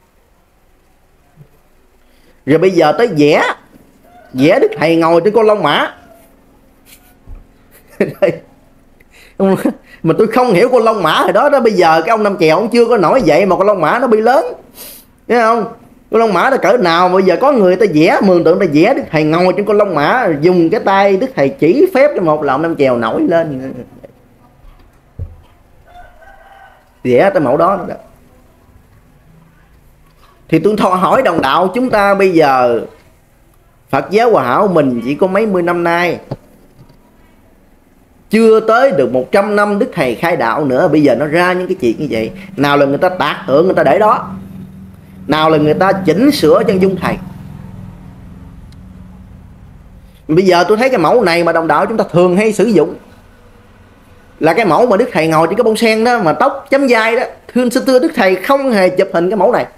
Rồi bây giờ tới vẽ vẽ Đức Thầy ngồi trên con long mã. Mà tôi không hiểu con long mã hồi đó đó, bây giờ cái ông Năm Chèo ông chưa có nổi vậy mà con long mã nó bị lớn, thấy không? Con long mã nó cỡ nào mà bây giờ có người ta vẽ, mường tượng ta vẽ Đức Thầy ngồi trên con long mã, dùng cái tay Đức Thầy chỉ phép cho một là ông Năm Chèo nổi lên, vẽ tới mẫu đó, đó. Thì tôi hỏi đồng đạo chúng ta bây giờ Phật giáo Hòa Hảo mình chỉ có mấy mươi năm nay, chưa tới được một trăm năm Đức Thầy khai đạo nữa, bây giờ nó ra những cái chuyện như vậy. Nào là người ta tạc tượng người ta để đó, nào là người ta chỉnh sửa chân dung Thầy. Bây giờ tôi thấy cái mẫu này mà đồng đạo chúng ta thường hay sử dụng là cái mẫu mà Đức Thầy ngồi trên cái bông sen đó, mà tóc chấm vai đó. Thưa xin thưa Đức Thầy không hề chụp hình cái mẫu này.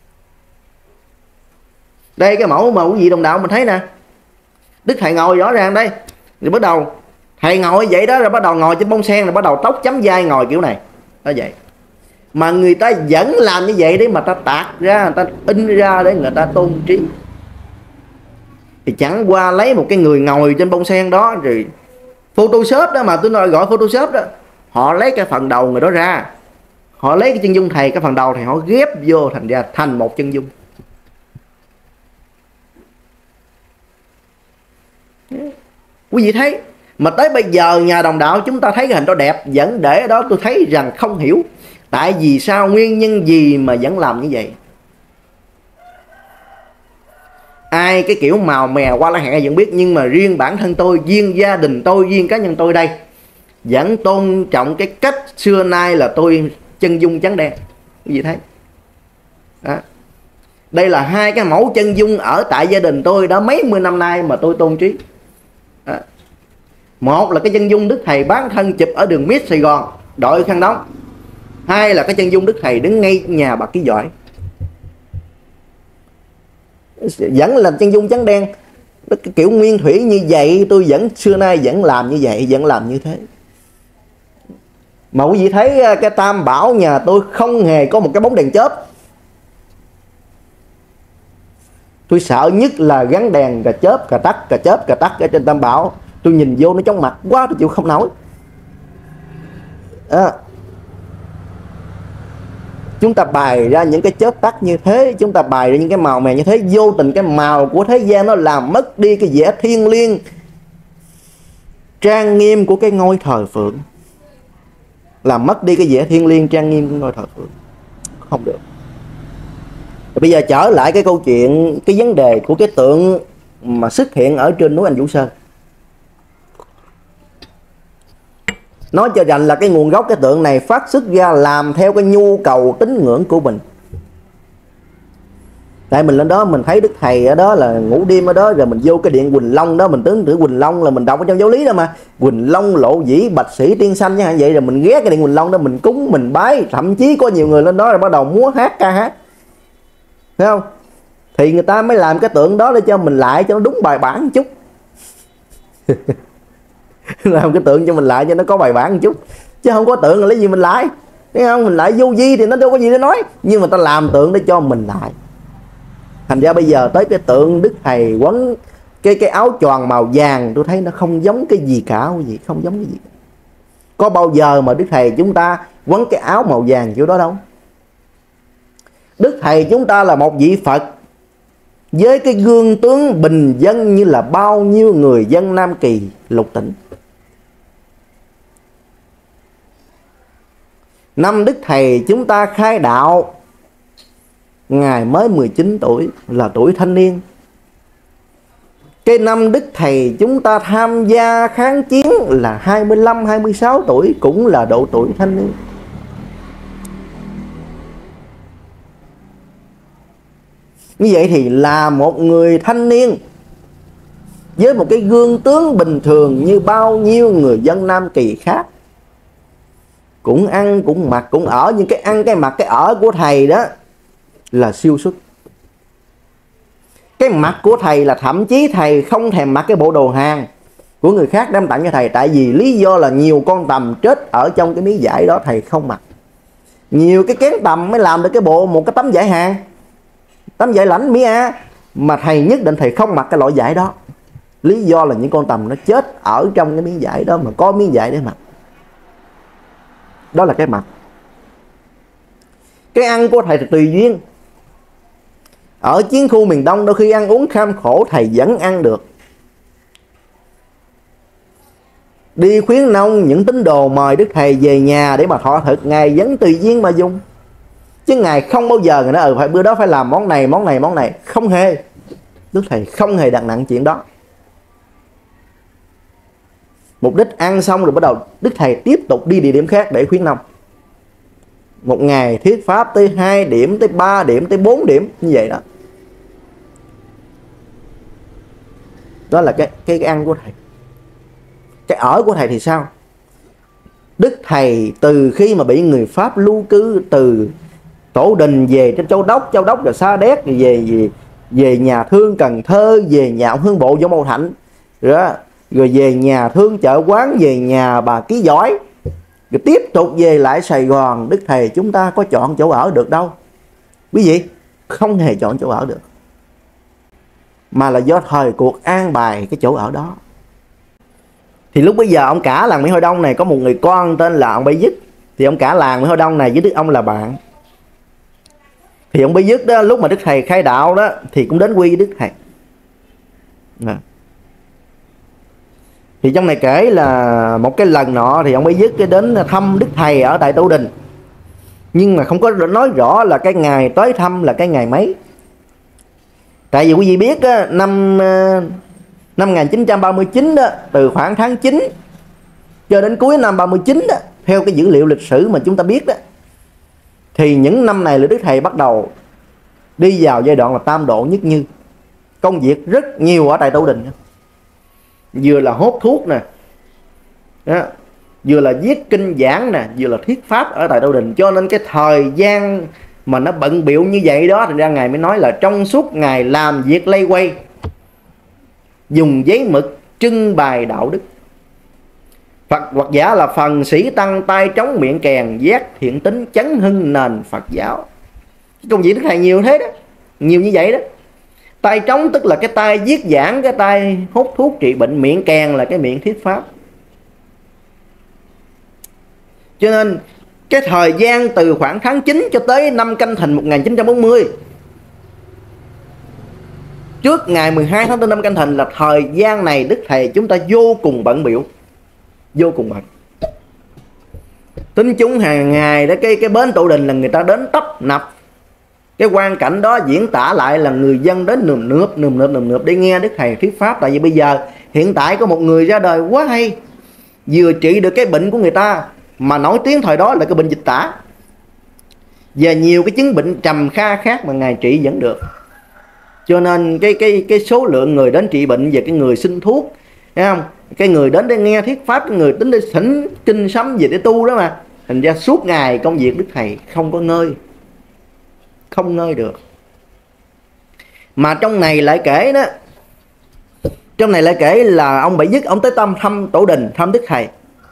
Đây cái mẫu mà quý vị đồng đạo mình thấy nè, Đức Thầy ngồi rõ ràng đây. Rồi bắt đầu Thầy ngồi vậy đó, rồi bắt đầu ngồi trên bông sen, rồi bắt đầu tóc chấm vai ngồi kiểu này đó vậy. Mà người ta vẫn làm như vậy để mà ta tạc ra, người ta in ra để người ta tôn trí. Thì chẳng qua lấy một cái người ngồi trên bông sen đó rồi Photoshop đó, mà tôi nói gọi Photoshop đó, họ lấy cái phần đầu người đó ra, họ lấy cái chân dung Thầy, cái phần đầu Thầy họ ghép vô thành ra thành một chân dung. Quý vị thấy, mà tới bây giờ nhà đồng đạo chúng ta thấy cái hình đó đẹp, vẫn để ở đó, tôi thấy rằng không hiểu tại vì sao, nguyên nhân gì mà vẫn làm như vậy. Ai cái kiểu màu mè qua la hẹ vẫn biết, nhưng mà riêng bản thân tôi, riêng gia đình tôi, riêng cá nhân tôi đây vẫn tôn trọng cái cách xưa nay là tôi chân dung trắng đen. Quý vị thấy đó. Đây là hai cái mẫu chân dung ở tại gia đình tôi đã mấy mươi năm nay mà tôi tôn trí đó. Một là cái chân dung Đức Thầy bán thân chụp ở đường Mít Sài Gòn đội khăn đóng, hai là cái chân dung Đức Thầy đứng ngay nhà Bà Ký Giỏi, vẫn là chân dung trắng đen. Cái kiểu nguyên thủy như vậy tôi vẫn xưa nay vẫn làm như vậy, vẫn làm như thế. Mà quý vị thấy cái tam bảo nhà tôi không hề có một cái bóng đèn chớp. Tôi sợ nhất là gắn đèn cà chớp, cà tắt, cà chớp, cà tắt ở trên tam bảo. Tôi nhìn vô nó chóng mặt quá, tôi chịu không nổi à. Chúng ta bày ra những cái chớp tắt như thế, chúng ta bày ra những cái màu mè như thế, vô tình cái màu của thế gian nó làm mất đi cái vẻ thiêng liêng trang nghiêm của cái ngôi thờ Phượng, làm mất đi cái vẻ thiêng liêng trang nghiêm của ngôi thờ Phượng. Không được. Bây giờ trở lại cái câu chuyện, cái vấn đề của cái tượng mà xuất hiện ở trên núi Anh Vũ Sơn. Nói cho rằng là cái nguồn gốc cái tượng này phát xuất ra làm theo cái nhu cầu tín ngưỡng của mình. Tại mình lên đó mình thấy Đức Thầy ở đó là ngủ đêm ở đó, rồi mình vô cái điện Quỳnh Long đó, mình tưởng tưởng Quỳnh Long là mình đọc ở trong giáo lý đó mà, Quỳnh Long lộ vĩ bạch sĩ tiên sanh như vậy. Rồi mình ghé cái điện Quỳnh Long đó mình cúng mình bái, thậm chí có nhiều người lên đó rồi bắt đầu múa hát ca hát, thấy không? thì người ta mới làm cái tượng đó để cho mình lại cho nó đúng bài bản một chút. Làm cái tượng cho mình lại cho nó có bài bản một chút, chứ không có tượng là lấy gì mình lại, thấy không? Mình lại vô vi thì nó đâu có gì để nói, nhưng mà ta làm tượng để cho mình lại. Thành ra bây giờ tới cái tượng Đức Thầy quấn cái cái áo choàng màu vàng, tôi thấy nó không giống cái gì cả, cái gì không giống cái gì. Có bao giờ mà Đức Thầy chúng ta quấn cái áo màu vàng kiểu đó đâu. Đức Thầy chúng ta là một vị Phật với cái gương tướng bình dân như là bao nhiêu người dân Nam Kỳ lục tỉnh. Năm Đức Thầy chúng ta khai đạo, Ngài mới mười chín tuổi, là tuổi thanh niên. Cái năm Đức Thầy chúng ta tham gia kháng chiến là hai mươi lăm, hai mươi sáu tuổi, cũng là độ tuổi thanh niên. Như vậy thì là một người thanh niên với một cái gương tướng bình thường như bao nhiêu người dân Nam Kỳ khác. Cũng ăn, cũng mặc, cũng ở, nhưng cái ăn, cái mặc, cái ở của thầy đó là siêu xuất. Cái mặc của thầy là thậm chí thầy không thèm mặc cái bộ đồ hàng của người khác đem tặng cho thầy. Tại vì lý do là nhiều con tầm chết ở trong cái miếng vải đó, thầy không mặc. Nhiều cái kén tầm mới làm được cái bộ một cái tấm vải hàng, tấm vải lãnh Mỹ A, mà thầy nhất định thầy không mặc cái loại vải đó. Lý do là những con tầm nó chết ở trong cái miếng vải đó mà có miếng vải để mặc. Đó là cái mặc. Cái ăn của thầy thì tùy duyên. Ở chiến khu miền Đông đôi khi ăn uống kham khổ thầy vẫn ăn được. Đi khuyến nông những tín đồ mời Đức Thầy về nhà để mà thọ thực, Ngài vẫn tùy duyên mà dùng. Chứ Ngài không bao giờ Ngài nói ừ phải bữa đó phải làm món này, món này, món này. Không hề. Đức Thầy không hề đặt nặng chuyện đó. Mục đích ăn xong rồi bắt đầu Đức Thầy tiếp tục đi địa điểm khác để khuyến nông. Một ngày thuyết pháp tới hai điểm, tới ba điểm, tới bốn điểm như vậy đó. Đó là cái, cái, cái ăn của thầy. Cái ở của thầy thì sao? Đức Thầy từ khi mà bị người Pháp lưu cư từ Tổ Đình về trên Châu Đốc, Châu Đốc rồi Sa Đéc, rồi về, về về nhà thương Cần Thơ, về nhà ông Hương Bộ Võ Mậu Thạnh, rồi, đó, rồi về nhà thương Chợ Quán, về nhà bà Ký Giỏi, rồi tiếp tục về lại Sài Gòn. Đức Thầy chúng ta có chọn chỗ ở được đâu quý vị, không hề chọn chỗ ở được, mà là do thời cuộc an bài cái chỗ ở đó. Thì lúc bây giờ ông cả làng Mỹ Hội Đông này có một người con tên là ông Bảy Dứt. Thì ông cả làng Mỹ Hội Đông này với Đức ông là bạn. Thì ông Bảy Dứt đó lúc mà Đức Thầy khai đạo đó thì cũng đến quy với Đức Thầy. Nè. Thì trong này kể là một cái lần nọ thì ông Bảy Dứt đến thăm Đức Thầy ở tại Tổ Đình, nhưng mà không có nói rõ là cái ngày tới thăm là cái ngày mấy. Tại vì quý vị biết á, năm năm một nghìn chín trăm ba mươi chín đó, từ khoảng tháng chín cho đến cuối năm ba mươi chín đó, theo cái dữ liệu lịch sử mà chúng ta biết đó, thì những năm này là Đức Thầy bắt đầu đi vào giai đoạn là tam độ nhất như. Công việc rất nhiều ở tại Tổ Đình, vừa là hốt thuốc nè, đó, vừa là viết kinh giảng nè, vừa là thuyết pháp ở tại Tổ Đình. Cho nên cái thời gian mà nó bận bịu như vậy đó, thành ra Ngài mới nói là trong suốt Ngài làm việc lây quay, dùng giấy mực trưng bày đạo đức. Phật hoặc giả là phần sĩ tăng tay trống miệng kèn, giác thiện tính chấn hưng nền Phật giáo. Công việc Đức Thầy nhiều thế đó, nhiều như vậy đó. Tay trống tức là cái tay viết giảng, cái tay hút thuốc trị bệnh, miệng kèn là cái miệng thuyết pháp. Cho nên cái thời gian từ khoảng tháng chín cho tới năm Canh Thìn một nghìn chín trăm bốn mươi, trước ngày mười hai tháng tư năm Canh Thìn, là thời gian này Đức Thầy chúng ta vô cùng bận biểu, vô cùng bận. Tính chúng hàng ngày đó, cái cái bến Tổ Đình là người ta đến tấp nập. Cái quan cảnh đó diễn tả lại là người dân đến nườm nượp nườm nượp nườm nượp để nghe Đức Thầy thuyết pháp. Tại vì bây giờ hiện tại có một người ra đời quá hay, vừa trị được cái bệnh của người ta, mà nổi tiếng thời đó là cái bệnh dịch tả, và nhiều cái chứng bệnh trầm kha khác mà Ngài trị vẫn được. Cho nên cái cái cái số lượng người đến trị bệnh và cái người xin thuốc, thấy không? Cái người đến để nghe thuyết pháp, cái người tính để thỉnh kinh sấm về để tu đó mà. Thành ra suốt ngày công việc Đức Thầy không có ngơi, không ngơi được. Mà trong này lại kể đó, trong này lại kể là ông Bảy Dứt ông tới tâm thăm tổ đình, thăm Đức Thầy.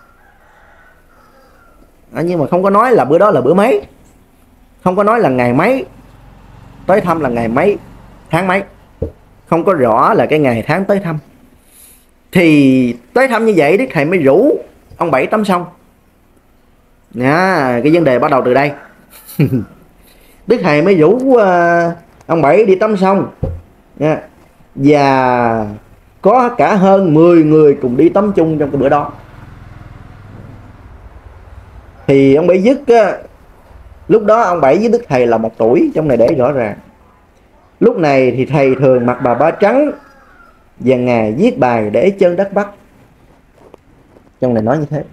À, nhưng mà không có nói là bữa đó là bữa mấy, không có nói là ngày mấy, tới thăm là ngày mấy, tháng mấy, không có rõ là cái ngày tháng tới thăm. Thì tới thăm như vậy Đức Thầy mới rủ ông Bảy tắm xong. À, cái vấn đề bắt đầu từ đây. Đức Thầy mới rủ uh, ông Bảy đi tắm xong nha. Và có cả hơn mười người cùng đi tắm chung trong cái bữa đó. Thì ông Bảy Dứt á, lúc đó ông Bảy với Đức Thầy là một tuổi, trong này để rõ ràng. Lúc này thì thầy thường mặc bà ba trắng và ngài viết bài để chân đất Bắc. Trong này nói như thế.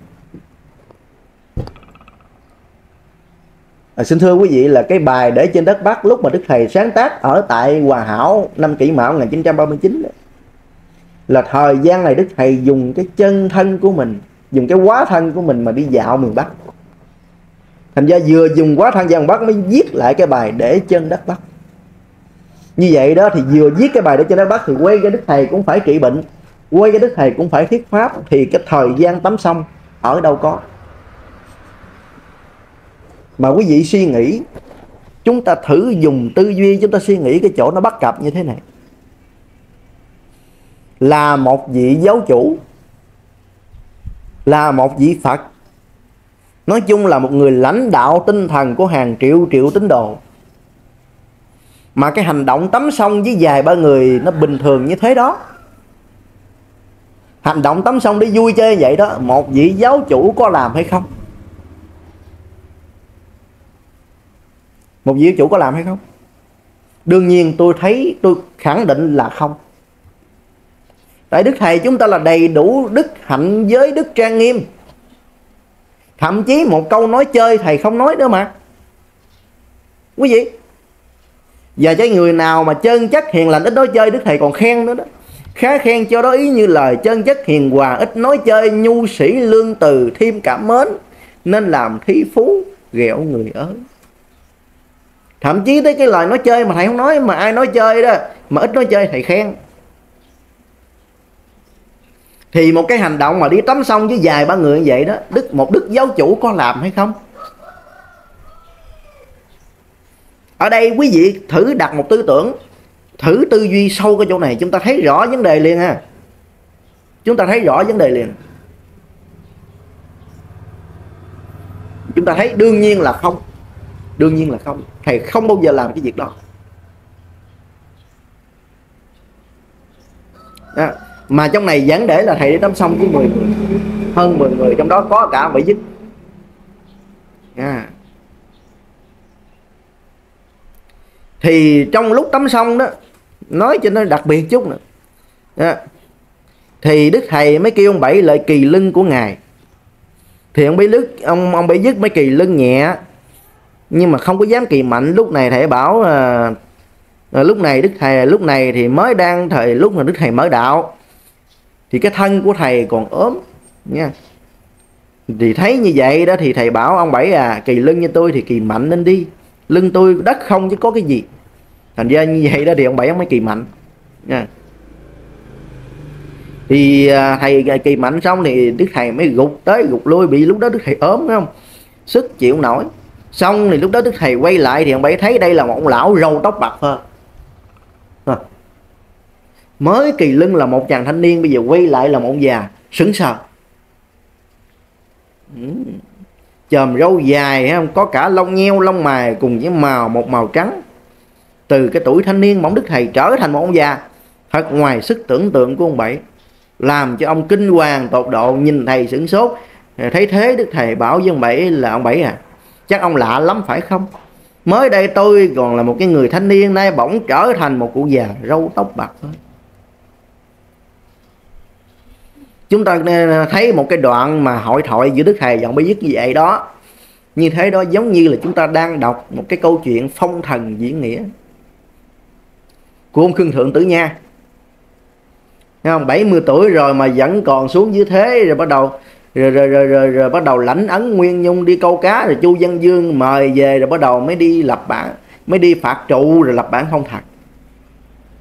À, xin thưa quý vị là cái bài để trên đất Bắc lúc mà Đức Thầy sáng tác ở tại Hòa Hảo năm Kỷ Mão một nghìn chín trăm ba mươi chín đó, là thời gian này Đức Thầy dùng cái chân thân của mình, dùng cái hóa thân của mình mà đi dạo miền Bắc. Thành ra vừa dùng hóa thân vào miền Bắc mới viết lại cái bài để trên đất Bắc. Như vậy đó thì vừa viết cái bài để trên đất Bắc thì quay cái Đức Thầy cũng phải trị bệnh, quay cái Đức Thầy cũng phải thuyết pháp. Thì cái thời gian tắm xong ở đâu có. Mà quý vị suy nghĩ, chúng ta thử dùng tư duy, chúng ta suy nghĩ cái chỗ nó bắt cặp như thế này. Là một vị giáo chủ, là một vị Phật, nói chung là một người lãnh đạo tinh thần của hàng triệu triệu tín đồ, mà cái hành động tắm xong với vài ba người nó bình thường như thế đó, hành động tắm xong để vui chơi vậy đó, một vị giáo chủ có làm hay không? Một vị giáo chủ có làm hay không? Đương nhiên tôi thấy, tôi khẳng định là không. Tại Đức Thầy chúng ta là đầy đủ đức hạnh giới đức trang nghiêm. Thậm chí một câu nói chơi Thầy không nói nữa mà quý vị. Và cái người nào mà chân chất hiền lành ít nói chơi Đức Thầy còn khen nữa đó. Khá khen cho đó ý như lời chân chất hiền hòa ít nói chơi, nhu sĩ lương từ thêm cảm mến, nên làm thí phú ghẹo người ới. Thậm chí tới cái lời nói chơi mà Thầy không nói, mà ai nói chơi đó mà ít nói chơi Thầy khen. Thì một cái hành động mà đi tắm xong với vài ba người như vậy đó, đức một đức giáo chủ có làm hay không? Ở đây quý vị thử đặt một tư tưởng, thử tư duy sâu cái chỗ này, chúng ta thấy rõ vấn đề liền ha. Chúng ta thấy rõ vấn đề liền. Chúng ta thấy đương nhiên là không. Đương nhiên là không. Thầy không bao giờ làm cái việc đó. À, mà trong này vẫn để là Thầy đi tắm xong với mười người, hơn mười người, trong đó có cả Bảy Dứt. À. Thì trong lúc tắm xong đó, nói cho nó đặc biệt chút nữa. À. Thì Đức Thầy mới kêu ông Bảy lại kỳ lưng của ngài. Thì ông Bảy Dứt, ông ông Bảy Dứt mới kỳ lưng nhẹ, nhưng mà không có dám kỳ mạnh. Lúc này Thầy bảo à, à, lúc này Đức Thầy lúc này thì mới đang thời lúc mà Đức Thầy mở đạo, thì cái thân của Thầy còn ốm nha. Thì thấy như vậy đó thì Thầy bảo ông Bảy à, kỳ lưng như tôi thì kỳ mạnh lên đi, lưng tôi đất không chứ có cái gì. Thành ra như vậy đó thì ông Bảy ông mới kỳ mạnh nha. Thì à, Thầy kỳ mạnh xong thì Đức Thầy mới gục tới gục lui, bị lúc đó Đức Thầy ốm phải không, sức chịu nổi. Xong thì lúc đó Đức Thầy quay lại thì ông Bảy thấy đây là một ông lão râu tóc bạc phơ. À. Mới kỳ lưng là một chàng thanh niên, bây giờ quay lại là một ông già sững sờ. Ừ. Chòm râu dài không, có cả lông nheo lông mày cùng với màu một màu trắng. Từ cái tuổi thanh niên bỗng Đức Thầy trở thành một ông già, thật ngoài sức tưởng tượng của ông Bảy, làm cho ông kinh hoàng tột độ, nhìn Thầy sửng sốt. Thấy thế Đức Thầy bảo với ông Bảy là ông Bảy à, chắc ông lạ lắm phải không? Mới đây tôi còn là một cái người thanh niên, nay bỗng trở thành một cụ già râu tóc bạc thôi. Chúng ta thấy một cái đoạn mà hội thoại giữa Đức Thầy và ông Bảy Dứt như vậy đó. Như thế đó giống như là chúng ta đang đọc một cái câu chuyện phong thần diễn nghĩa của ông Khương Thượng Tử Nha. Thấy không? bảy mươi tuổi rồi mà vẫn còn xuống dưới thế, rồi bắt đầu rồi rồi, rồi, rồi, rồi bắt đầu lãnh ấn Nguyên Nhung đi câu cá, rồi Chu Văn Dương mời về, rồi bắt đầu mới đi lập bản, mới đi phạt trụ rồi lập bản phong thần.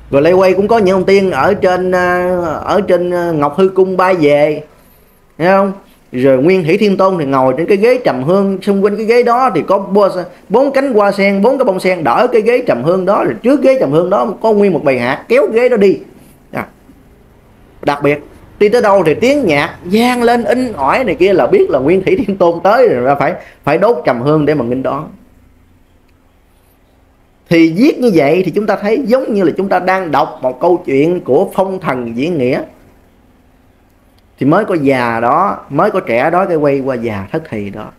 Rồi lây quay cũng có những ông tiên ở trên ở trên Ngọc Hư Cung bay về, thấy không? Rồi Nguyên Thủy Thiên Tôn thì ngồi trên cái ghế trầm hương, xung quanh cái ghế đó thì có bốn cánh hoa sen, bốn cái bông sen đỡ cái ghế trầm hương đó, rồi trước ghế trầm hương đó có nguyên một bầy hạt kéo ghế đó đi. À, đặc biệt đi tới đâu thì tiếng nhạc vang lên in ỏi này kia là biết là Nguyên Thủy Thiên Tôn tới rồi, phải phải đốt trầm hương để mà nghênh đón. Thì viết như vậy thì chúng ta thấy giống như là chúng ta đang đọc một câu chuyện của phong thần diễn nghĩa. Thì mới có già đó, mới có trẻ đó, cái quay qua già thất thì đó.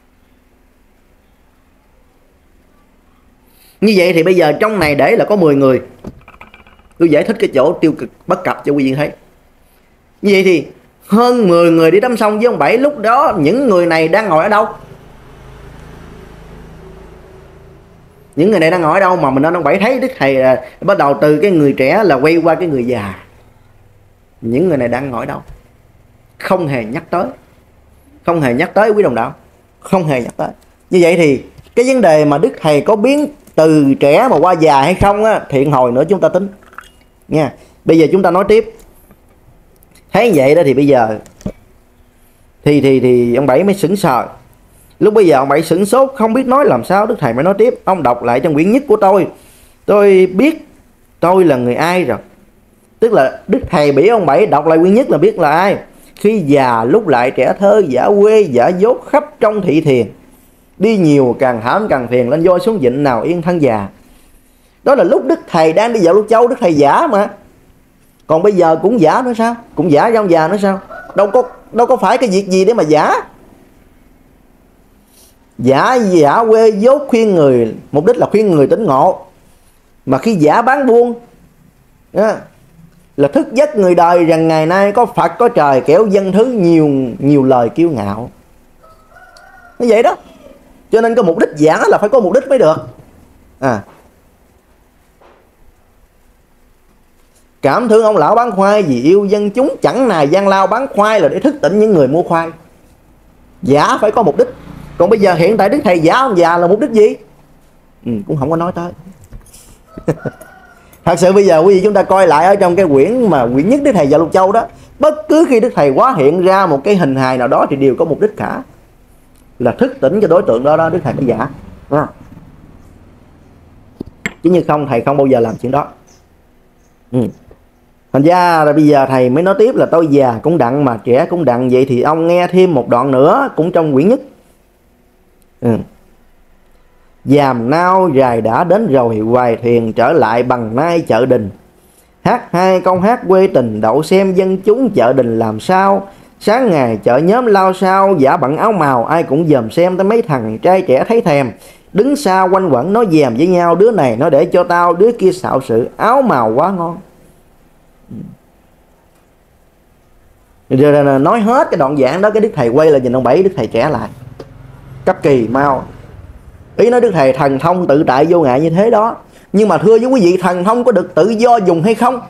Như vậy thì bây giờ trong này để là có mười người. Tôi giải thích cái chỗ tiêu cực bất cập cho quý vị thấy. Như vậy thì hơn mười người đi tắm sông với ông Bảy, lúc đó những người này đang ngồi ở đâu? Những người này đang ngồi ở đâu mà mình nên ông Bảy thấy Đức Thầy là bắt đầu từ cái người trẻ là quay qua cái người già. Những người này đang ngồi ở đâu? Không hề nhắc tới. Không hề nhắc tới quý đồng đạo. Không hề nhắc tới. Như vậy thì cái vấn đề mà Đức Thầy có biến từ trẻ mà qua già hay không á, thiện hồi nữa chúng ta tính nha. Bây giờ chúng ta nói tiếp. Thấy vậy đó thì bây giờ Thì thì thì ông Bảy mới sững sờ. Lúc bây giờ ông Bảy sửng sốt không biết nói làm sao. Đức Thầy mới nói tiếp. Ông đọc lại trong quyển nhất của tôi, tôi biết tôi là người ai rồi. Tức là Đức Thầy bị ông Bảy đọc lại quyển nhất là biết là ai. Khi già lúc lại trẻ thơ, giả quê giả dốt khắp trong thị thiền, đi nhiều càng hãm càng phiền, lên voi xuống vịnh nào yên thân già. Đó là lúc Đức Thầy đang đi dạo Lục Châu. Đức Thầy giả mà. Còn bây giờ cũng giả nữa sao? Cũng giả trong già nữa sao? Đâu có đâu có phải cái việc gì để mà giả. Giả giả quê dốt khuyên người, mục đích là khuyên người tỉnh ngộ. Mà khi giả bán buôn đó, là thức giấc người đời rằng ngày nay có Phật có trời, kẻo dân thứ nhiều nhiều lời kiêu ngạo. Như vậy đó. Cho nên cái mục đích giả là phải có mục đích mới được. À, cảm thương ông lão bán khoai vì yêu dân chúng, chẳng nài gian lao bán khoai là để thức tỉnh những người mua khoai. Giả phải có mục đích. Còn bây giờ hiện tại Đức Thầy giả ông già là mục đích gì? Ừ, cũng không có nói tới. Thật sự bây giờ quý vị chúng ta coi lại ở trong cái quyển mà quyển nhất Đức Thầy dạo Lục Châu đó, bất cứ khi Đức Thầy hóa hiện ra một cái hình hài nào đó thì đều có mục đích cả, là thức tỉnh cho đối tượng đó đó Đức Thầy mới giả. À, chứ như không Thầy không bao giờ làm chuyện đó. Ừ. Thành ra là bây giờ Thầy mới nói tiếp là tôi già cũng đặng mà trẻ cũng đặng. Vậy thì ông nghe thêm một đoạn nữa cũng trong quyển nhất. Ừ. Dàm nao dài đã đến rồi, hoài thuyền trở lại bằng nai chợ đình. Hát hai câu hát quê tình, đậu xem dân chúng chợ đình làm sao. Sáng ngày chợ nhóm lao sao, giả bận áo màu, ai cũng dòm xem tới mấy thằng trai trẻ thấy thèm. Đứng xa quanh quẩn nói dèm với nhau, đứa này nó để cho tao, đứa kia xạo sự, áo màu quá ngon. Rồi nói hết cái đoạn giảng đó, cái Đức Thầy quay là nhìn ông Bảy, Đức Thầy trẻ lại. Cấp kỳ mau. Ý nói Đức Thầy thần thông tự tại vô ngại như thế đó. Nhưng mà thưa với quý vị, thần thông có được tự do dùng hay không?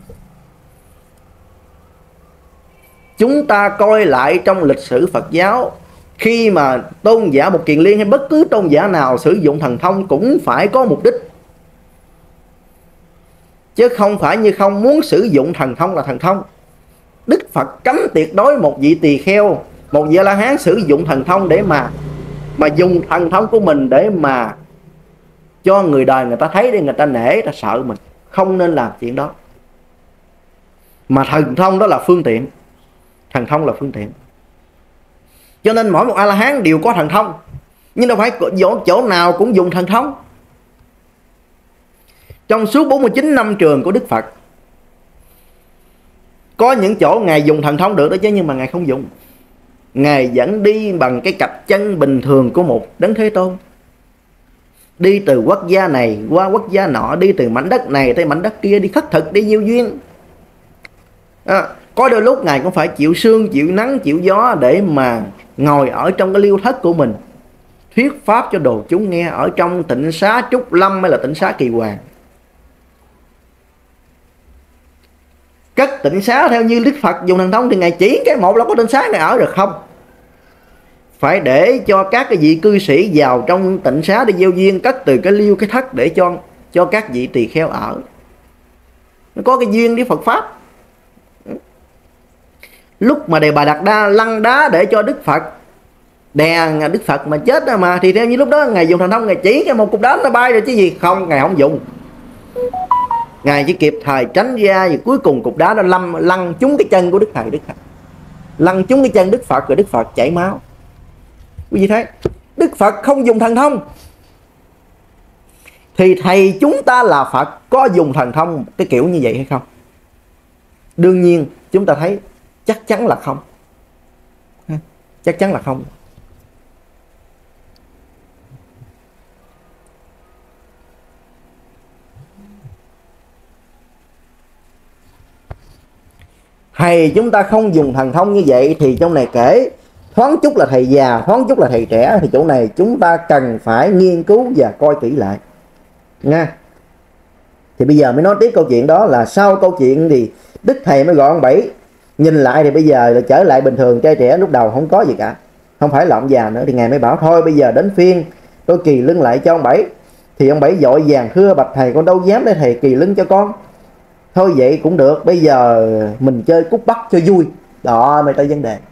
Chúng ta coi lại trong lịch sử Phật giáo, khi mà tôn giả Một Kiền Liên hay bất cứ tôn giả nào sử dụng thần thông cũng phải có mục đích. Chứ không phải như không muốn sử dụng thần thông là thần thông. Đức Phật cấm tuyệt đối một vị tỳ kheo, một vị La Hán sử dụng thần thông để mà mà dùng thần thông của mình để mà cho người đời người ta thấy, để người ta nể, người ta sợ mình. Không nên làm chuyện đó. Mà thần thông đó là phương tiện. Thần thông là phương tiện. Cho nên mỗi một A-la-hán đều có thần thông, nhưng đâu phải chỗ, chỗ nào cũng dùng thần thông. Trong suốt bốn mươi chín năm trường của Đức Phật, có những chỗ Ngài dùng thần thông được đó chứ, nhưng mà Ngài không dùng. Ngài vẫn đi bằng cái cặp chân bình thường của một Đấng Thế Tôn. Đi từ quốc gia này qua quốc gia nọ, đi từ mảnh đất này tới mảnh đất kia, đi khất thực, đi gieo duyên. À, có đôi lúc Ngài cũng phải chịu sương, chịu nắng, chịu gió để mà ngồi ở trong cái liêu thất của mình, thuyết pháp cho đồ chúng nghe ở trong tịnh xá Trúc Lâm hay là tịnh xá Kỳ Hoàng. Cất tịnh xá theo như Đức Phật dùng thần thông thì Ngài chỉ cái một là có tịnh xá này ở được không? Phải để cho các cái vị cư sĩ vào trong tịnh xá để gieo duyên, cất từ cái liêu cái thất để cho cho các vị tỳ kheo ở. nó có cái duyên với Phật pháp. Lúc mà Đề Bà Đạt Đa lăn đá để cho Đức Phật đè Đức Phật mà chết đó mà, thì theo như lúc đó Ngài dùng thần thông, Ngài chỉ cái một cục đá nó bay rồi chứ gì. Không, Ngài không dùng. Ngài chỉ kịp thời tránh ra, và cuối cùng cục đá nó lâm lăn trúng cái chân của Đức Thầy. Đức Thầy lăn trúng cái chân Đức Phật, rồi Đức Phật chảy máu. Quý vị thấy, Đức Phật không dùng thần thông, thì thầy chúng ta là Phật có dùng thần thông cái kiểu như vậy hay không? Đương nhiên chúng ta thấy chắc chắn là không. Chắc chắn là không. Thầy chúng ta không dùng thần thông như vậy, thì trong này kể thoáng chút là thầy già, thoáng chút là thầy trẻ, thì chỗ này chúng ta cần phải nghiên cứu và coi kỹ lại nha. Thì bây giờ mới nói tiếp câu chuyện đó, là sau câu chuyện thì Đức Thầy mới gọi ông Bảy. Nhìn lại thì bây giờ là trở lại bình thường, trai trẻ lúc đầu không có gì cả, không phải là ông già nữa. Thì Ngài mới bảo thôi bây giờ đến phiên tôi kỳ lưng lại cho ông Bảy. Thì ông Bảy vội vàng thưa bạch thầy, con đâu dám để thầy kỳ lưng cho con. Thôi vậy cũng được, bây giờ mình chơi cút bắt cho vui. Đó mới tới vấn đề.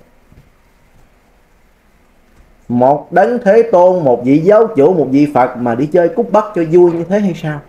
Một đấng Thế Tôn, một vị giáo chủ, một vị Phật mà đi chơi cút bắt cho vui như thế hay sao?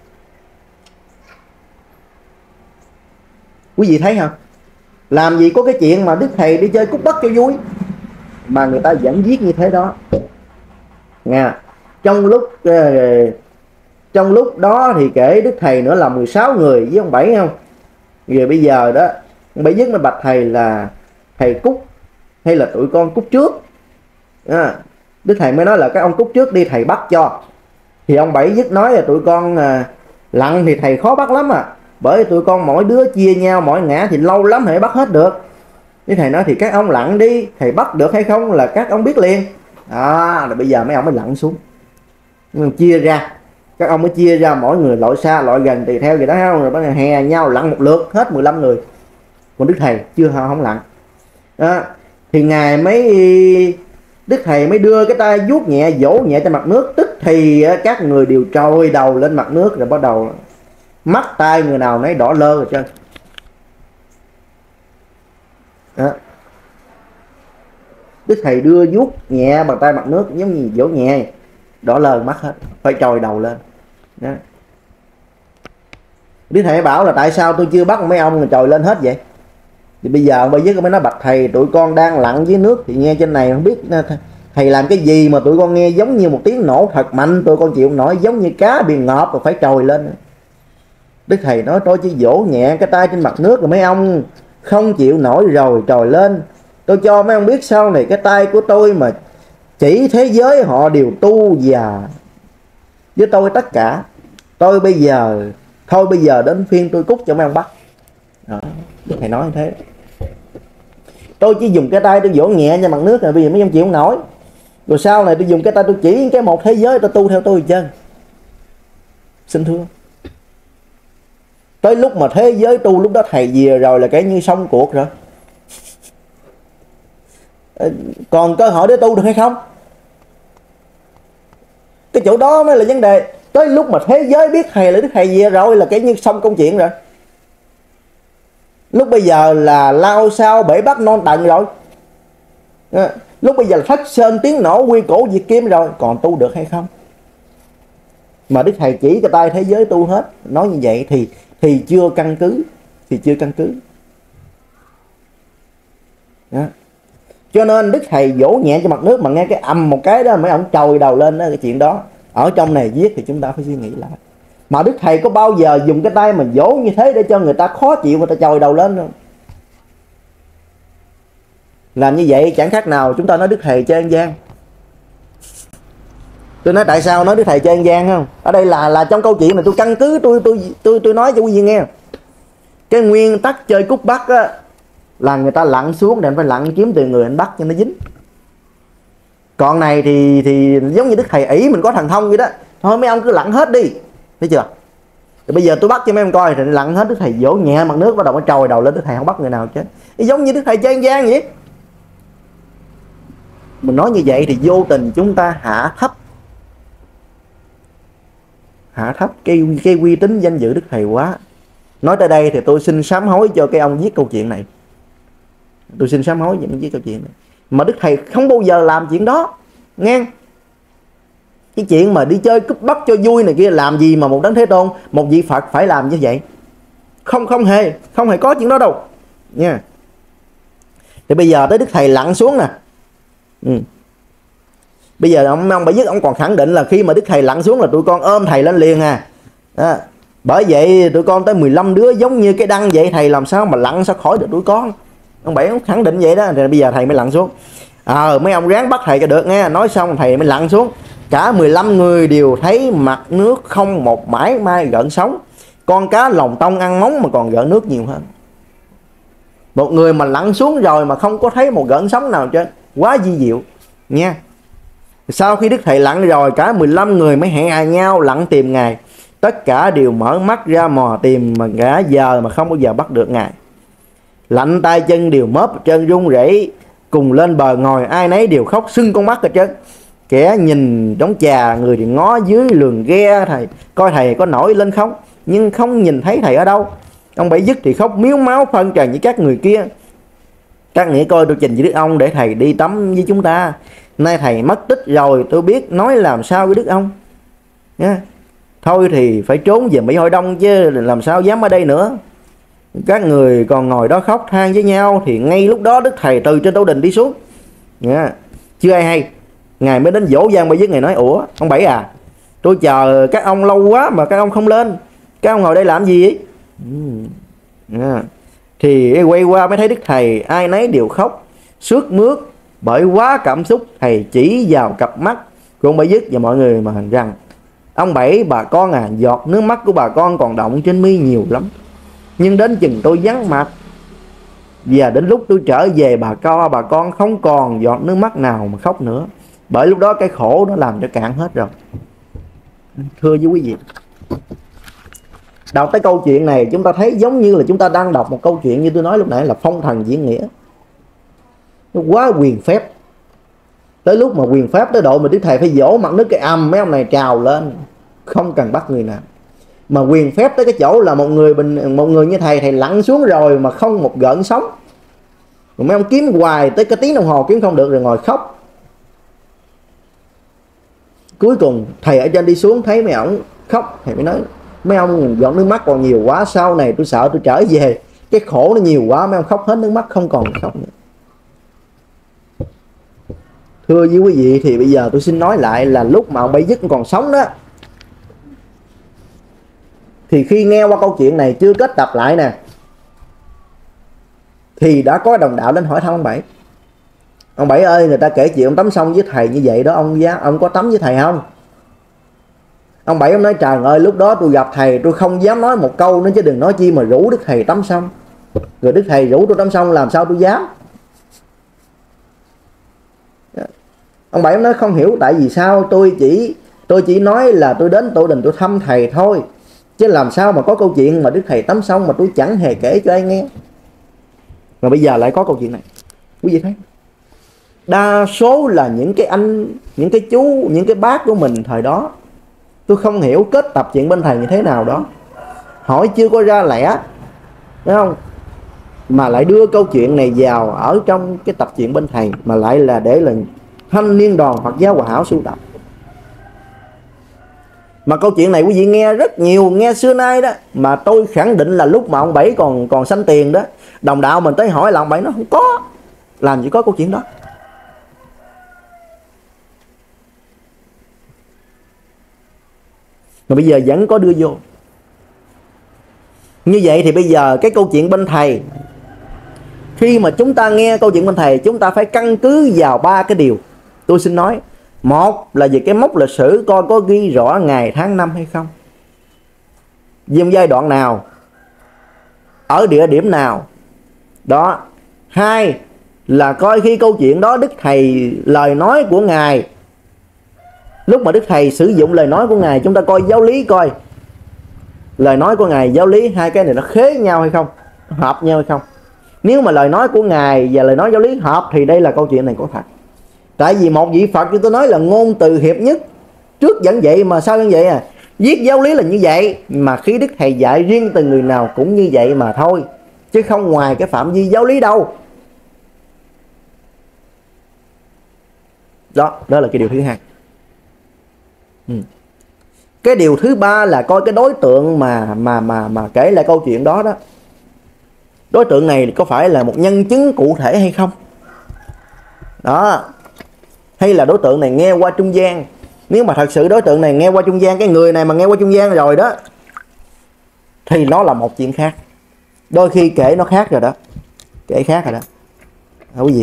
Quý vị thấy không? Làm gì có cái chuyện mà Đức Thầy đi chơi cút bắt cho vui mà người ta vẫn viết như thế đó nha. Trong lúc uh, trong lúc đó thì kể Đức Thầy nữa là mười sáu người với ông Bảy không. Rồi bây giờ đó ông Bảy viết mới bạch thầy là thầy cút hay là tụi con cút trước à. Đức Thầy mới nói là các ông cút trước đi, thầy bắt cho. Thì ông Bảy dứt nói là tụi con uh, lặn thì thầy khó bắt lắm à, bởi tụi con mỗi đứa chia nhau mỗi ngã thì lâu lắm thì bắt hết được. Cái thầy nói thì các ông lặn đi, thầy bắt được hay không là các ông biết liền. À, rồi bây giờ mấy ông mới lặn xuống, nhưng chia ra, các ông mới chia ra mỗi người loại xa loại gần tùy theo gì đó không, rồi bắt đầu hè nhau lặn một lượt hết mười lăm người. Còn Đức Thầy chưa không lặn đó. Thì Ngài mới Đức Thầy mới đưa cái tay vuốt nhẹ vỗ nhẹ trên mặt nước, tức thì các người đều trôi đầu lên mặt nước, rồi bắt đầu mắt tay người nào nấy đỏ lơ rồi trơn đó. Đức Thầy đưa vuốt nhẹ bằng tay mặt nước giống như vỗ nhẹ, đỏ lơ mắt hết, phải trồi đầu lên đó. Đức Thầy bảo là tại sao tôi chưa bắt mấy ông mà trồi lên hết vậy? Thì bây giờ bây giờ mới nói bạch thầy, tụi con đang lặn dưới nước thì nghe trên này không biết thầy làm cái gì mà tụi con nghe giống như một tiếng nổ thật mạnh, tụi con chịu nổi giống như cá bị ngợp rồi phải trồi lên. Đức Thầy nói tôi chỉ vỗ nhẹ cái tay trên mặt nước rồi mấy ông không chịu nổi rồi trồi lên. Tôi cho mấy ông biết sau này cái tay của tôi mà chỉ thế giới họ đều tu và với tôi tất cả. Tôi bây giờ thôi bây giờ đến phiên tôi cút cho mấy ông bắt đó. Đức Thầy nói như thế. Tôi chỉ dùng cái tay tôi vỗ nhẹ trên mặt nước rồi bây giờ mấy ông chịu không nổi. Rồi sau này tôi dùng cái tay tôi chỉ cái một thế giới tôi tu theo tôi chân. Xin thưa, tới lúc mà thế giới tu lúc đó thầy về rồi là cái như xong cuộc rồi. Còn cơ hội để tu được hay không? Cái chỗ đó mới là vấn đề. Tới lúc mà thế giới biết thầy là Đức Thầy về rồi là cái như xong công chuyện rồi. Lúc bây giờ là lao sao bể bắt non tận rồi à, lúc bây giờ là thất sơn tiếng nổ quy cổ diệt kim rồi, còn tu được hay không? Mà Đức Thầy chỉ cái tay thế giới tu hết. Nói như vậy thì thì chưa căn cứ, thì chưa căn cứ đó. Cho nên Đức Thầy vỗ nhẹ cho mặt nước mà nghe cái ầm một cái đó mấy ông trồi đầu lên đó, cái chuyện đó ở trong này viết thì chúng ta phải suy nghĩ lại. Mà Đức Thầy có bao giờ dùng cái tay mình vỗ như thế để cho người ta khó chịu, người ta trồi đầu lên không? Làm như vậy chẳng khác nào chúng ta nói Đức Thầy chơi ăn gian. Tôi nói tại sao nói Đức Thầy chơi ăn gian không? Ở đây là là trong câu chuyện này tôi căn cứ tôi tôi tôi tôi nói cho quý vị nghe. Cái nguyên tắc chơi cút bắt á là người ta lặn xuống để anh phải lặn kiếm từ người anh bắt cho nó dính. Còn này thì thì giống như Đức Thầy ỷ mình có thần thông vậy đó. Thôi mấy ông cứ lặn hết đi. Thấy chưa? Thì bây giờ tôi bắt cho mấy em coi thì lặn hết. Đức Thầy vỗ nhẹ mặt nước bắt đầu nó trồi đầu lên. Đức Thầy không bắt người nào chết. Thì giống như Đức Thầy chơi ăn gian vậy. Mình nói như vậy thì vô tình chúng ta hạ thấp hạ thấp cái cái uy tín danh dự Đức Thầy quá. Nói tới đây thì tôi xin sám hối cho cái ông viết câu chuyện này. Tôi xin sám hối những viết câu chuyện này. Mà Đức Thầy không bao giờ làm chuyện đó, nghe. Cái chuyện mà đi chơi cướp bắt cho vui này kia, làm gì mà một Đấng Thế Tôn, một vị Phật phải làm như vậy? Không không hề, không hề có chuyện đó đâu nha. Thì bây giờ tới Đức Thầy lặn xuống nè. Ừ. Bây giờ ông ông Bảy Dứt ông còn khẳng định là khi mà Đức Thầy lặn xuống là tụi con ôm thầy lên liền à. À, bởi vậy tụi con tới mười lăm đứa giống như cái đăng vậy, thầy làm sao mà lặn sao khỏi được tụi con. Ông Bảy ông khẳng định vậy đó. Rồi bây giờ thầy mới lặn xuống. Ờ à, mấy ông ráng bắt thầy cho được nghe. Nói xong thầy mới lặn xuống. Cả mười lăm người đều thấy mặt nước không một mãi may gợn sóng. Con cá lồng tông ăn móng mà còn gợn nước nhiều hơn. Một người mà lặn xuống rồi mà không có thấy một gợn sóng nào trên, quá di diệu nha. Sau khi Đức Thầy lặn rồi, cả mười lăm người mới hẹn hò nhau lặn tìm Ngài. Tất cả đều mở mắt ra mò tìm mà cả giờ mà không bao giờ bắt được Ngài. Lạnh tay chân đều móp chân run rẩy, cùng lên bờ ngồi ai nấy đều khóc sưng con mắt hết trơn. Kẻ nhìn đống trà, người thì ngó dưới lường ghe thầy, coi thầy có nổi lên không, nhưng không nhìn thấy thầy ở đâu. Ông Bảy Dứt thì khóc miếu máu phân trần với các người kia. Các nghĩa coi tôi trình với Đức ông để thầy đi tắm với chúng ta. Nay thầy mất tích rồi, tôi biết nói làm sao với Đức ông nha. Thôi thì phải trốn về Mỹ Hội Đông chứ làm sao dám ở đây nữa. Các người còn ngồi đó khóc than với nhau. Thì ngay lúc đó Đức Thầy từ trên Tổ Đình đi xuống nha. Chưa ai hay. Ngài mới đến dỗ Giang Bảy Dứt. Ngài nói: ủa ông Bảy à, tôi chờ các ông lâu quá mà các ông không lên, các ông ngồi đây làm gì ấy? Yeah. Thì quay qua mới thấy Đức Thầy ai nấy đều khóc sướt mướt bởi quá cảm xúc. Thầy chỉ vào cặp mắt của ông Bảy Dứt và mọi người mà rằng: ông Bảy, bà con à, giọt nước mắt của bà con còn động trên mi nhiều lắm, nhưng đến chừng tôi vắng mặt và đến lúc tôi trở về bà con bà con không còn giọt nước mắt nào mà khóc nữa, bởi lúc đó cái khổ nó làm cho cạn hết rồi. Thưa với quý vị, đọc tới câu chuyện này chúng ta thấy giống như là chúng ta đang đọc một câu chuyện như tôi nói lúc nãy là phong thần diễn nghĩa. Nó quá quyền phép. Tới lúc mà quyền phép tới độ mà Đức Thầy phải dỗ mặt nước cái âm, mấy ông này trào lên không cần bắt người nào. Mà quyền phép tới cái chỗ là một người bình một người như thầy thầy lặn xuống rồi mà không một gợn sóng. Rồi mấy ông kiếm hoài tới cái tiếng đồng hồ kiếm không được rồi ngồi khóc. Cuối cùng thầy ở trên đi xuống thấy mấy ông khóc, thầy mới nói: mấy ông giọt nước mắt còn nhiều quá, sau này tôi sợ tôi trở về cái khổ nó nhiều quá, mấy ông khóc hết nước mắt không còn khóc nữa. Thưa với quý vị, thì bây giờ tôi xin nói lại là lúc mà ông Bảy Dứt còn sống đó, thì khi nghe qua câu chuyện này chưa kết tập lại nè, thì đã có đồng đạo đến hỏi thăm ông Bảy: ông Bảy ơi, người ta kể chuyện ông tắm xong với thầy như vậy đó, ông giá ông có tắm với thầy không? Ông Bảy ông nói: trời ơi, lúc đó tôi gặp thầy tôi không dám nói một câu nữa chứ đừng nói chi mà rủ Đức Thầy tắm xong. Rồi Đức Thầy rủ tôi tắm xong làm sao tôi dám. Ông Bảy ông nói: không hiểu tại vì sao, tôi chỉ tôi chỉ nói là tôi đến Tổ Đình tôi thăm thầy thôi, chứ làm sao mà có câu chuyện mà Đức Thầy tắm xong mà tôi chẳng hề kể cho ai nghe. Mà bây giờ lại có câu chuyện này. Quý vị thấy, đa số là những cái anh, những cái chú, những cái bác của mình thời đó, tôi không hiểu kết tập chuyện bên thầy như thế nào đó, hỏi chưa có ra lẽ, đúng không, mà lại đưa câu chuyện này vào ở trong cái tập chuyện bên thầy, mà lại là để là thanh niên đoàn Phật giáo Hòa Hảo sưu tập. Mà câu chuyện này quý vị nghe rất nhiều, nghe xưa nay đó, mà tôi khẳng định là lúc mà ông Bảy còn còn sanh tiền đó, đồng đạo mình tới hỏi là ông Bảy nó không có, làm gì có câu chuyện đó. Mà bây giờ vẫn có đưa vô. Như vậy thì bây giờ cái câu chuyện bên thầy, khi mà chúng ta nghe câu chuyện bên thầy, chúng ta phải căn cứ vào ba cái điều tôi xin nói. Một là về cái mốc lịch sử, coi có ghi rõ ngày tháng năm hay không, trong giai đoạn nào, ở địa điểm nào đó. Hai là coi khi câu chuyện đó Đức Thầy, lời nói của Ngài, lúc mà Đức Thầy sử dụng lời nói của Ngài, chúng ta coi giáo lý, coi lời nói của Ngài, giáo lý, hai cái này nó khế nhau hay không, hợp nhau hay không. Nếu mà lời nói của Ngài và lời nói giáo lý hợp thì đây là câu chuyện này có thật. Tại vì một vị Phật như tôi nói là ngôn từ hiệp nhất, trước vẫn vậy mà sao như vậy à. Viết giáo lý là như vậy, mà khi Đức Thầy dạy riêng từng người nào cũng như vậy mà thôi, chứ không ngoài cái phạm vi giáo lý đâu. Đó, đó là cái điều thứ hai. Ừ. Cái điều thứ ba là coi cái đối tượng mà mà mà mà kể lại câu chuyện đó đó. Đối tượng này có phải là một nhân chứng cụ thể hay không? Đó. Hay là đối tượng này nghe qua trung gian? Nếu mà thật sự đối tượng này nghe qua trung gian, cái người này mà nghe qua trung gian rồi đó, thì nó là một chuyện khác. Đôi khi kể nó khác rồi đó. Kể khác rồi đó. Hả quý vị?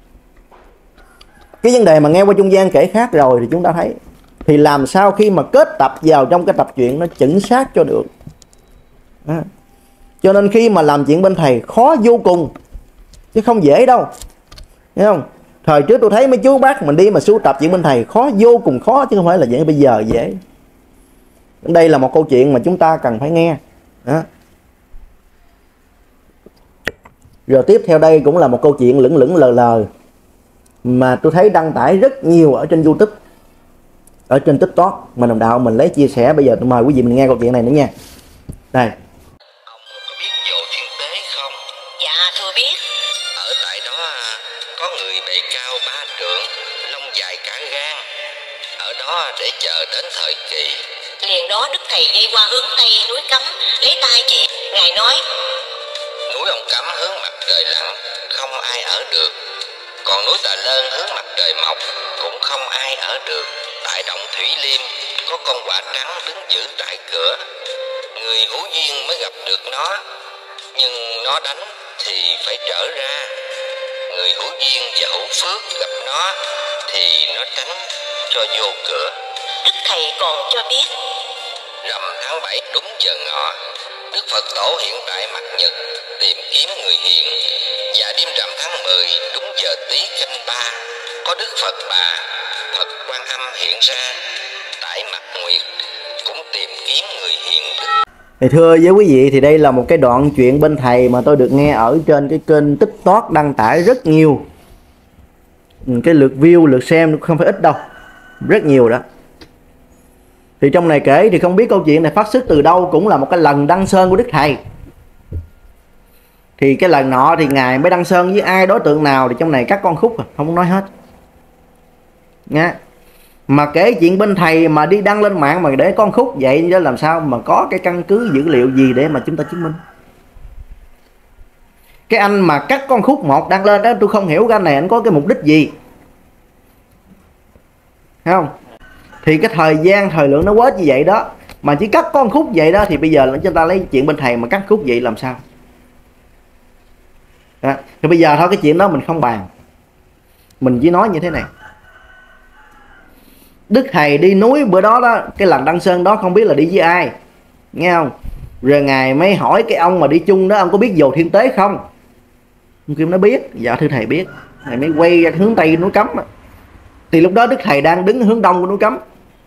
Cái vấn đề mà nghe qua trung gian kể khác rồi thì chúng ta thấy, thì làm sao khi mà kết tập vào trong cái tập truyện nó chính xác cho được. Đó. Cho nên khi mà làm chuyện bên thầy khó vô cùng, chứ không dễ đâu. Thấy không? Thời trước tôi thấy mấy chú bác mình đi mà sưu tập chuyện bên thầy khó vô cùng khó, chứ không phải là dễ bây giờ dễ. Đây là một câu chuyện mà chúng ta cần phải nghe. Đó. Rồi tiếp theo đây cũng là một câu chuyện lững lững lờ lờ mà tôi thấy đăng tải rất nhiều ở trên YouTube, ở trên TikTok mà đồng đạo mình lấy chia sẻ. Bây giờ tôi mời quý vị mình nghe câu chuyện này nữa nha. Đây. Ông có biết Dồ Thiên Tế không? Dạ thưa biết. Ở tại đó có người bề cao ba trượng, lông dài cả gan. Ở đó để chờ đến thời kỳ. Liền đó Đức Thầy đi qua hướng Tây núi Cấm, lấy tay chỉ. Ngài nói: Núi ông Cấm hướng mặt trời lặn, không ai ở được. Còn núi Tà Lơn hướng mặt trời mọc, cũng không ai ở được. Tại động Thủy Liêm có con quạ trắng đứng giữ tại cửa. Người hữu duyên mới gặp được nó, nhưng nó đánh thì phải trở ra. Người hữu duyên và hữu phước gặp nó thì nó tránh cho vô cửa. Đức Thầy còn cho biết: Rằm tháng bảy đúng giờ ngọ, Đức Phật Tổ hiện tại mặt nhật tìm kiếm người hiền. Và đêm rằm tháng mười đúng giờ Tý canh ba, có Đức Phật Bà, Phật Quan Âm hiện ra tại mặt nguyệt, cũng tìm kiếm người hiền đức. Thì thưa với quý vị, thì đây là một cái đoạn chuyện bên thầy mà tôi được nghe ở trên cái kênh TikTok đăng tải rất nhiều. Cái lượt view, lượt xem không phải ít đâu, rất nhiều đó. Thì trong này kể thì không biết câu chuyện này phát xuất từ đâu, cũng là một cái lần đăng sơn của Đức Thầy. Thì cái lần nọ thì Ngài mới đăng sơn với ai, đối tượng nào, thì trong này các con khúc à, không nói hết nha. Mà kể chuyện bên thầy mà đi đăng lên mạng mà để con khúc vậy, chứ làm sao mà có cái căn cứ dữ liệu gì để mà chúng ta chứng minh. Cái anh mà cắt con khúc một đăng lên đó, tôi không hiểu cái anh này anh có cái mục đích gì, thấy không? Thì cái thời gian thời lượng nó quá như vậy đó, mà chỉ cắt con khúc vậy đó, thì bây giờ là chúng ta lấy chuyện bên thầy mà cắt khúc vậy làm sao đó. Thì bây giờ thôi cái chuyện đó mình không bàn, mình chỉ nói như thế này. Đức Thầy đi núi bữa đó đó, cái lần đăng sơn đó không biết là đi với ai, nghe không? Rồi Ngài mới hỏi cái ông mà đi chung đó, ông có biết Dồ Thiên Tế không? Ông Kim nó biết. Dạ thưa thầy biết. Thầy mới quay ra hướng Tây núi Cấm. Thì lúc đó Đức Thầy đang đứng hướng Đông của núi Cấm,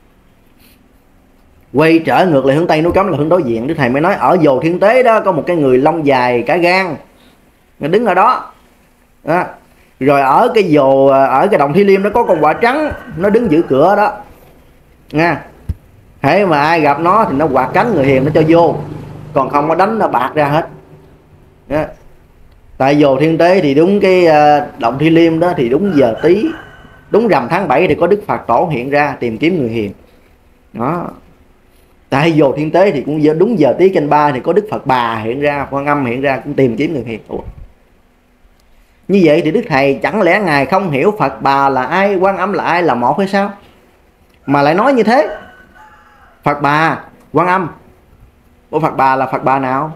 quay trở ngược lại hướng Tây núi Cấm là hướng đối diện. Đức Thầy mới nói ở Dồ Thiên Tế đó có một cái người lông dài cả gan, nó đứng ở đó, đó. Rồi ở cái dồ, ở cái động Thi Liêm nó có con quạ trắng, nó đứng giữ cửa đó nha. Thế mà ai gặp nó thì nó quạt cánh người hiền nó cho vô, còn không có đánh nó bạc ra hết đó. Tại Dồ Thiên Tế thì đúng cái động Thi Liêm đó thì đúng giờ Tý, đúng rằm tháng bảy thì có Đức Phật Tổ hiện ra tìm kiếm người hiền đó. Tại Dồ Thiên Tế thì cũng đúng giờ Tý canh ba thì có Đức Phật Bà hiện ra, Quan Âm hiện ra cũng tìm kiếm người hiền. Ủa? Như vậy thì Đức Thầy chẳng lẽ Ngài không hiểu Phật Bà là ai, Quan Âm là ai là một hay sao? Mà lại nói như thế. Phật Bà, Quan Âm. Ủa Phật Bà là Phật Bà nào?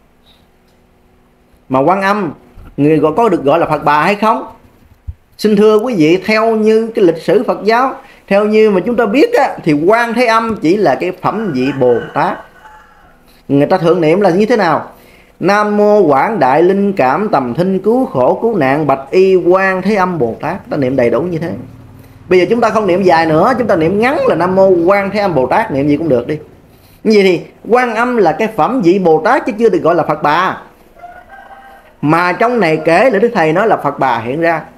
Mà Quan Âm người gọi có được gọi là Phật Bà hay không? Xin thưa quý vị, theo như cái lịch sử Phật giáo, theo như mà chúng ta biết á, thì Quan Thế Âm chỉ là cái phẩm vị Bồ Tát. Người ta thượng niệm là như thế nào? Nam mô Quảng Đại Linh Cảm Tầm Thinh Cứu Khổ Cứu Nạn Bạch Y Quan Thế Âm Bồ Tát. Ta niệm đầy đủ như thế. Bây giờ chúng ta không niệm dài nữa, chúng ta niệm ngắn là Nam mô Quan Thế Âm Bồ Tát, niệm gì cũng được đi. Như vậy thì Quan Âm là cái phẩm vị Bồ Tát chứ chưa được gọi là Phật Bà. Mà trong này kể là Đức Thầy nói là Phật Bà hiện ra.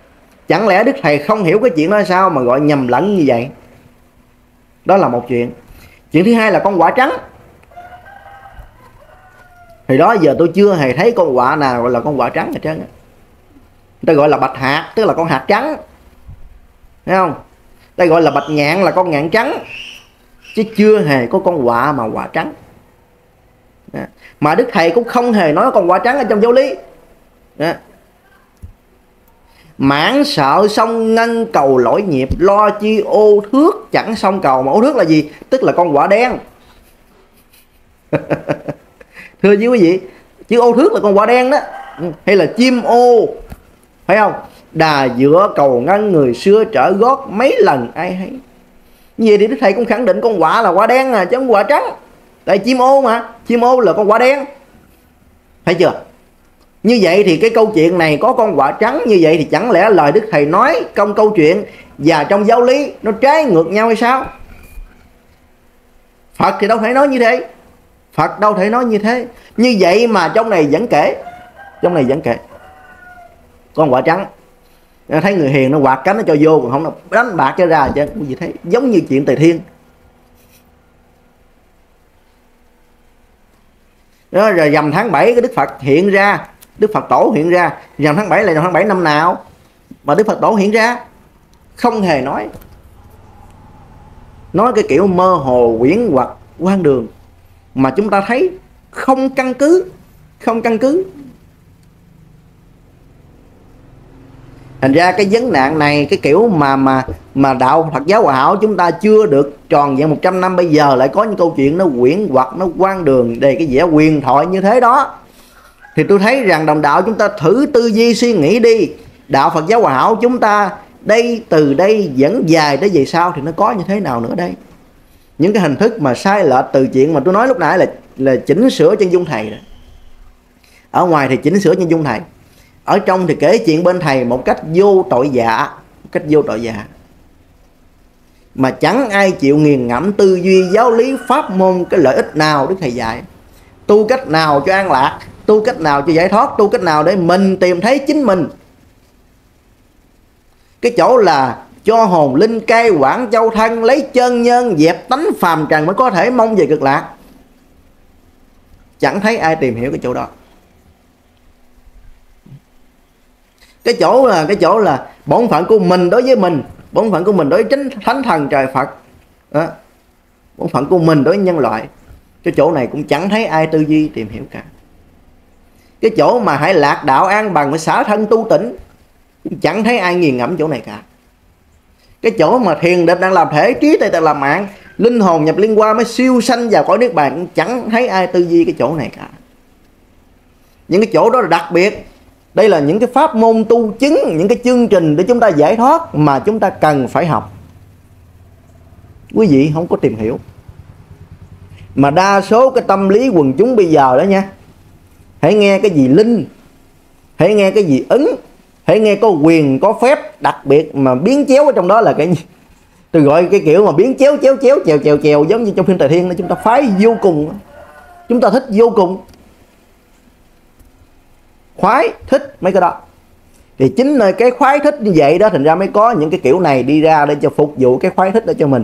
Chẳng lẽ Đức Thầy không hiểu cái chuyện đó sao mà gọi nhầm lẫn như vậy? Đó là một chuyện. Chuyện thứ hai là con quạ trắng. Thì đó giờ tôi chưa hề thấy con quạ nào gọi là con quạ trắng hết trơn. Người ta gọi là bạch hạc, tức là con hạc trắng, thấy không? Ta gọi là bạch nhạn là con nhạn trắng, chứ chưa hề có con quạ mà quạ trắng. Đó. Mà Đức Thầy cũng không hề nói con quạ trắng ở trong giáo lý. Đó. Mãn sợ song ngân cầu lỗi nghiệp, lo chi ô thước chẳng song cầu. Mà ô thước là gì? Tức là con quạ đen. Thưa với quý vị, chứ ô thước là con quạ đen đó, hay là chim ô, phải không? Đà giữa cầu ngân người xưa trở gót mấy lần ai hay. Như vậy thì Đức Thầy cũng khẳng định con quạ là quạ đen à, chứ không quạ trắng. Tại chim ô mà, chim ô là con quạ đen, thấy chưa? Như vậy thì cái câu chuyện này có con quạ trắng, như vậy thì chẳng lẽ lời Đức Thầy nói trong câu chuyện và trong giáo lý nó trái ngược nhau hay sao? Phật thì đâu thể nói như thế, Phật đâu thể nói như thế. Như vậy mà trong này vẫn kể, trong này vẫn kể con quạ trắng, thấy người hiền nó quạt cánh nó cho vô, còn không nó đánh bạc cho ra chứ gì thế. Giống như chuyện Tề Thiên đó. Rồi rằm tháng bảy cái Đức Phật hiện ra, Đức Phật Tổ hiện ra. Rằm tháng bảy là rằm tháng bảy năm nào mà Đức Phật Tổ hiện ra? Không hề nói. Nói cái kiểu mơ hồ quyển hoặc quan đường mà chúng ta thấy không căn cứ, không căn cứ. Thành ra cái vấn nạn này, cái kiểu mà mà mà đạo Phật giáo Hòa Hảo chúng ta chưa được tròn vẹn một trăm năm, bây giờ lại có những câu chuyện nó quyển hoặc nó quan đường đề cái vẻ quyền thoại như thế đó, thì tôi thấy rằng đồng đạo chúng ta thử tư duy suy nghĩ đi. Đạo Phật giáo Hòa Hảo chúng ta đây, từ đây vẫn dài tới về sau thì nó có như thế nào nữa đây? Những cái hình thức mà sai lệch từ chuyện mà tôi nói lúc nãy là là chỉnh sửa chân dung thầy đó. Ở ngoài thì chỉnh sửa chân dung thầy, ở trong thì kể chuyện bên thầy một cách vô tội dạ, một cách vô tội dạ, mà chẳng ai chịu nghiền ngẫm tư duy giáo lý pháp môn cái lợi ích nào Đức Thầy dạy. Tu cách nào cho an lạc, tu cách nào cho giải thoát, tu cách nào để mình tìm thấy chính mình. Cái chỗ là cho hồn linh cai quản châu thân, lấy chân nhân dẹp tánh phàm trần mới có thể mong về cực lạc. Chẳng thấy ai tìm hiểu cái chỗ đó. Cái chỗ là cái chỗ là bổn phận của mình đối với mình, bổn phận của mình đối với chính thánh thần trời Phật đó. Bổn phận của mình đối với nhân loại. Cái chỗ này cũng chẳng thấy ai tư duy tìm hiểu cả. Cái chỗ mà hãy lạc đạo an bằng với xả thân tu tỉnh, chẳng thấy ai nghiền ngẫm chỗ này cả. Cái chỗ mà thiền định đang làm thể, trí tuệ đang làm mạng, linh hồn nhập liên qua mới siêu sanh vào cõi niết bàn, cũng chẳng thấy ai tư duy cái chỗ này cả. Những cái chỗ đó là đặc biệt. Đây là những cái pháp môn tu chứng, những cái chương trình để chúng ta giải thoát mà chúng ta cần phải học. Quý vị không có tìm hiểu. Mà đa số cái tâm lý quần chúng bây giờ đó nha, hãy nghe cái gì linh, hãy nghe cái gì ứng, hãy nghe có quyền có phép, đặc biệt mà biến chéo ở trong đó là cái, tôi gọi cái kiểu mà biến chéo chéo chéo chèo chèo chèo giống như trong phim Tề Thiên đó, chúng ta phái vô cùng, chúng ta thích vô cùng, khoái thích mấy cái đó. Thì chính nơi cái khoái thích như vậy đó, thành ra mới có những cái kiểu này đi ra để cho phục vụ cái khoái thích đó cho mình.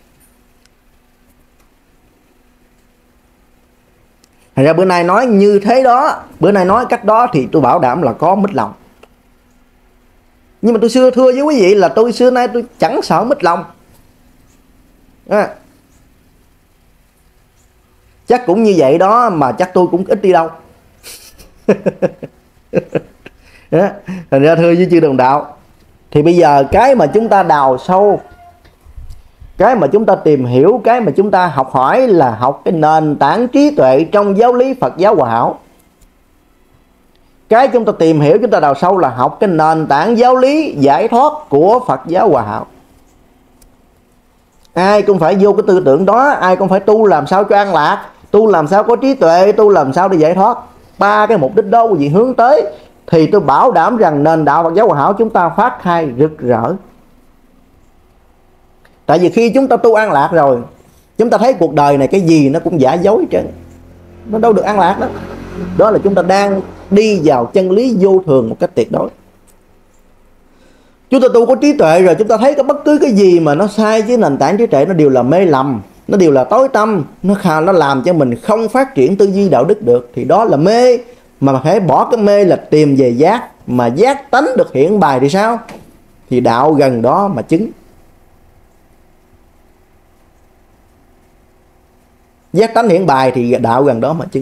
Thành ra bữa nay nói như thế đó, bữa nay nói cách đó thì tôi bảo đảm là có mít lòng. Nhưng mà tôi xưa thưa với quý vị là tôi xưa nay tôi chẳng sợ mít lòng à. Chắc cũng như vậy đó, mà chắc tôi cũng ít đi đâu. Đó. Thành ra thưa với chư đồng đạo, thì bây giờ cái mà chúng ta đào sâu, cái mà chúng ta tìm hiểu, cái mà chúng ta học hỏi là học cái nền tảng trí tuệ trong giáo lý Phật giáo Hòa Hảo. Cái chúng ta tìm hiểu, chúng ta đào sâu là học cái nền tảng giáo lý giải thoát của Phật giáo Hòa Hảo. Ai cũng phải vô cái tư tưởng đó, ai cũng phải tu làm sao cho an lạc, tu làm sao có trí tuệ, tu làm sao để giải thoát. Ba cái mục đích đó quý vị hướng tới thì tôi bảo đảm rằng nền đạo Phật giáo Hòa Hảo chúng ta phát khai rực rỡ. Tại vì khi chúng ta tu an lạc rồi, chúng ta thấy cuộc đời này cái gì nó cũng giả dối hết trơn, nó đâu được an lạc đó. Đó là chúng ta đang đi vào chân lý vô thường một cách tuyệt đối. Chúng ta tu có trí tuệ rồi, chúng ta thấy cái bất cứ cái gì mà nó sai với nền tảng trí tuệ nó đều là mê lầm. nó đều là tối tăm, nó nó làm cho mình không phát triển tư duy đạo đức được, thì đó là mê. Mà phải bỏ cái mê là tìm về giác, mà giác tánh được hiển bài thì sao? Thì đạo gần đó mà chứng. Giác tánh hiển bài thì đạo gần đó mà chứng.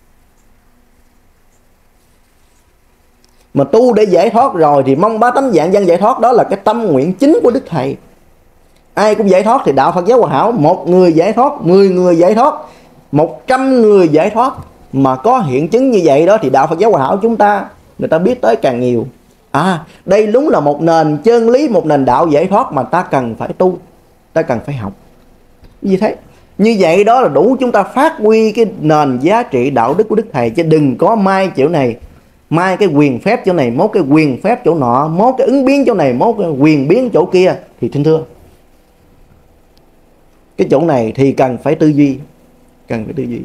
Mà tu để giải thoát rồi thì mong bá tánh dạng dân giải thoát, đó là cái tâm nguyện chính của Đức Thầy. Ai cũng giải thoát thì đạo Phật giáo Hòa Hảo, một người giải thoát, mười người giải thoát, một trăm người giải thoát, mà có hiện chứng như vậy đó thì đạo Phật giáo Hòa Hảo chúng ta, người ta biết tới càng nhiều. À, đây đúng là một nền chân lý, một nền đạo giải thoát mà ta cần phải tu, ta cần phải học. Như thế, như vậy đó là đủ chúng ta phát huy cái nền giá trị đạo đức của Đức Thầy, chứ đừng có mai chỗ này, mai cái quyền phép chỗ này, mốt cái quyền phép chỗ nọ, mốt cái ứng biến chỗ này, mốt cái quyền biến chỗ kia. Thì xin thưa, cái chỗ này thì cần phải tư duy, cần phải tư duy.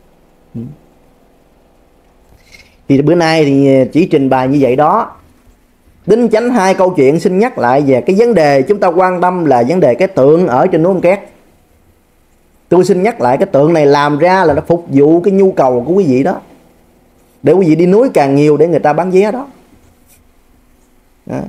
Thì bữa nay thì chỉ trình bày như vậy đó. Đính chánh hai câu chuyện xin nhắc lại về cái vấn đề chúng ta quan tâm là vấn đề cái tượng ở trên núi Ông Két. Tôi xin nhắc lại, cái tượng này làm ra là nó phục vụ cái nhu cầu của quý vị đó, để quý vị đi núi càng nhiều để người ta bán vé đó. Đó.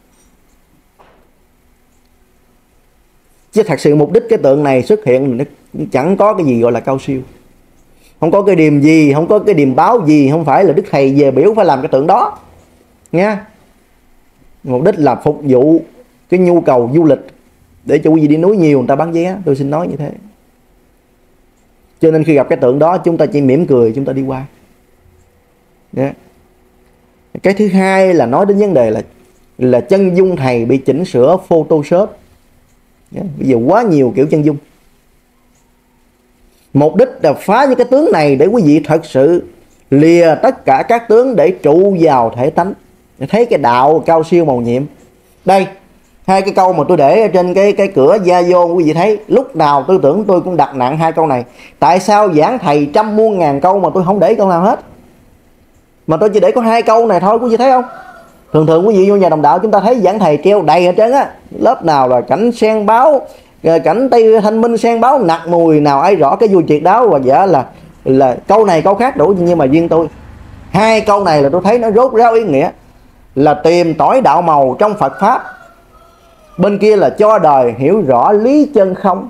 Chứ thật sự mục đích cái tượng này xuất hiện nó chẳng có cái gì gọi là cao siêu, không có cái điềm gì, không có cái điềm báo gì, không phải là Đức Thầy về biểu phải làm cái tượng đó nha. Mục đích là phục vụ cái nhu cầu du lịch, để cho quý vị đi núi nhiều người ta bán vé. Tôi xin nói như thế. Cho nên khi gặp cái tượng đó chúng ta chỉ mỉm cười, chúng ta đi qua. Yeah. Cái thứ hai là nói đến vấn đề là là chân dung thầy bị chỉnh sửa Photoshop. Yeah. Bây giờ quá nhiều kiểu chân dung. Mục đích là phá những cái tướng này để quý vị thật sự lìa tất cả các tướng để trụ vào thể tánh, để thấy cái đạo cao siêu màu nhiệm. Đây, hai cái câu mà tôi để ở trên cái cái cửa gia vô, quý vị thấy lúc nào tư tưởng tôi cũng đặt nặng hai câu này. Tại sao giảng thầy trăm muôn ngàn câu mà tôi không để câu nào hết, mà tôi chỉ để có hai câu này thôi, quý vị thấy không? Thường thường quý vị vô nhà đồng đạo chúng ta thấy giảng thầy treo đầy hết trơn á, lớp nào là cảnh sen báo, cảnh Tây Thanh Minh sen báo nặc mùi, nào ai rõ cái vui triệt đáo, và giả là là câu này câu khác đủ. Nhưng mà riêng tôi, hai câu này là tôi thấy nó rốt ráo ý nghĩa, là tìm tỏi đạo màu trong Phật Pháp, bên kia là cho đời hiểu rõ lý chân không.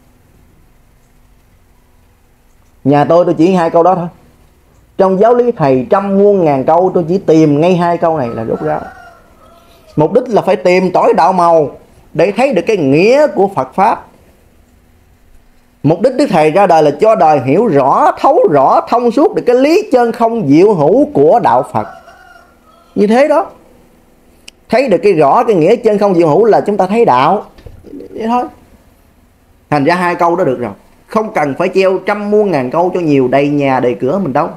Nhà tôi tôi chỉ hai câu đó thôi. Trong giáo lý thầy trăm muôn ngàn câu, tôi chỉ tìm ngay hai câu này là rốt ráo. Mục đích là phải tìm tỏi đạo màu để thấy được cái nghĩa của Phật Pháp. Mục đích Đức Thầy ra đời là cho đời hiểu rõ, thấu rõ, thông suốt được cái lý chân không diệu hữu của đạo Phật. Như thế đó, thấy được cái rõ cái nghĩa chân không diệu hữu là chúng ta thấy đạo. Vậy thôi. Thành ra hai câu đó được rồi, không cần phải treo trăm muôn ngàn câu cho nhiều đầy nhà đầy cửa mình đâu.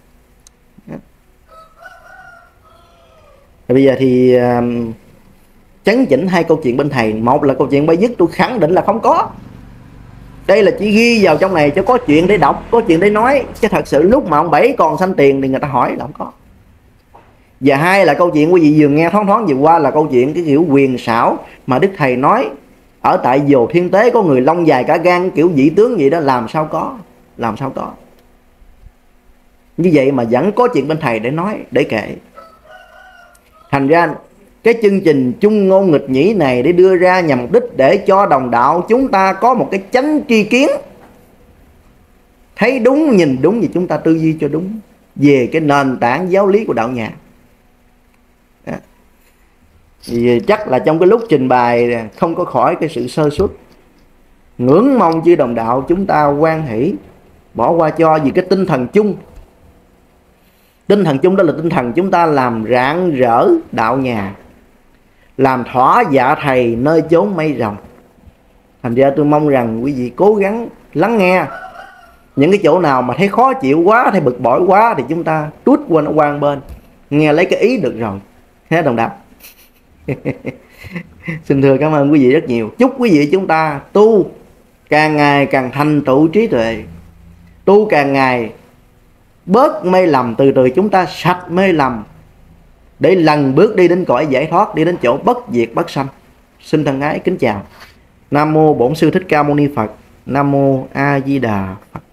Bây giờ thì uh, chấn chỉnh hai câu chuyện bên thầy. Một là câu chuyện Bay Dứt, tôi khẳng định là không có. Đây là chỉ ghi vào trong này cho có chuyện để đọc, có chuyện để nói, chứ thật sự lúc mà ông Bảy còn xanh tiền thì người ta hỏi là không có. Và hai là câu chuyện quý vị vừa nghe thoáng thoáng vừa qua là câu chuyện cái kiểu quyền xảo mà Đức Thầy nói ở tại Dồ Thiên Tế có người lông dài cả gan kiểu vị tướng vậy đó, làm sao có, làm sao có. Như vậy mà vẫn có chuyện bên thầy để nói, để kể. Thành ra cái chương trình chung ngôn nghịch nhĩ này để đưa ra nhằm mục đích để cho đồng đạo chúng ta có một cái chánh tri kiến, thấy đúng, nhìn đúng, thì chúng ta tư duy cho đúng về cái nền tảng giáo lý của đạo nhà. Đó. Thì chắc là trong cái lúc trình bày không có khỏi cái sự sơ suất. Ngưỡng mong chư đồng đạo chúng ta hoan hỷ bỏ qua cho, vì cái tinh thần chung. Tinh thần chung đó là tinh thần chúng ta làm rạng rỡ đạo nhà, làm thỏa dạ thầy nơi chốn mây rồng. Thành ra tôi mong rằng quý vị cố gắng lắng nghe. Những cái chỗ nào mà thấy khó chịu quá, thấy bực bội quá thì chúng ta trút qua nó qua bên, nghe lấy cái ý được rồi. Thế đồng đạo. Xin thưa cảm ơn quý vị rất nhiều. Chúc quý vị chúng ta tu càng ngày càng thành tựu trí tuệ, tu càng ngày bớt mê lầm, từ từ chúng ta sạch mê lầm để lần bước đi đến cõi giải thoát, đi đến chỗ bất diệt bất sanh. Xin thân ái kính chào. Nam mô Bổn Sư Thích Ca Mâu Ni Phật. Nam mô A Di Đà Phật.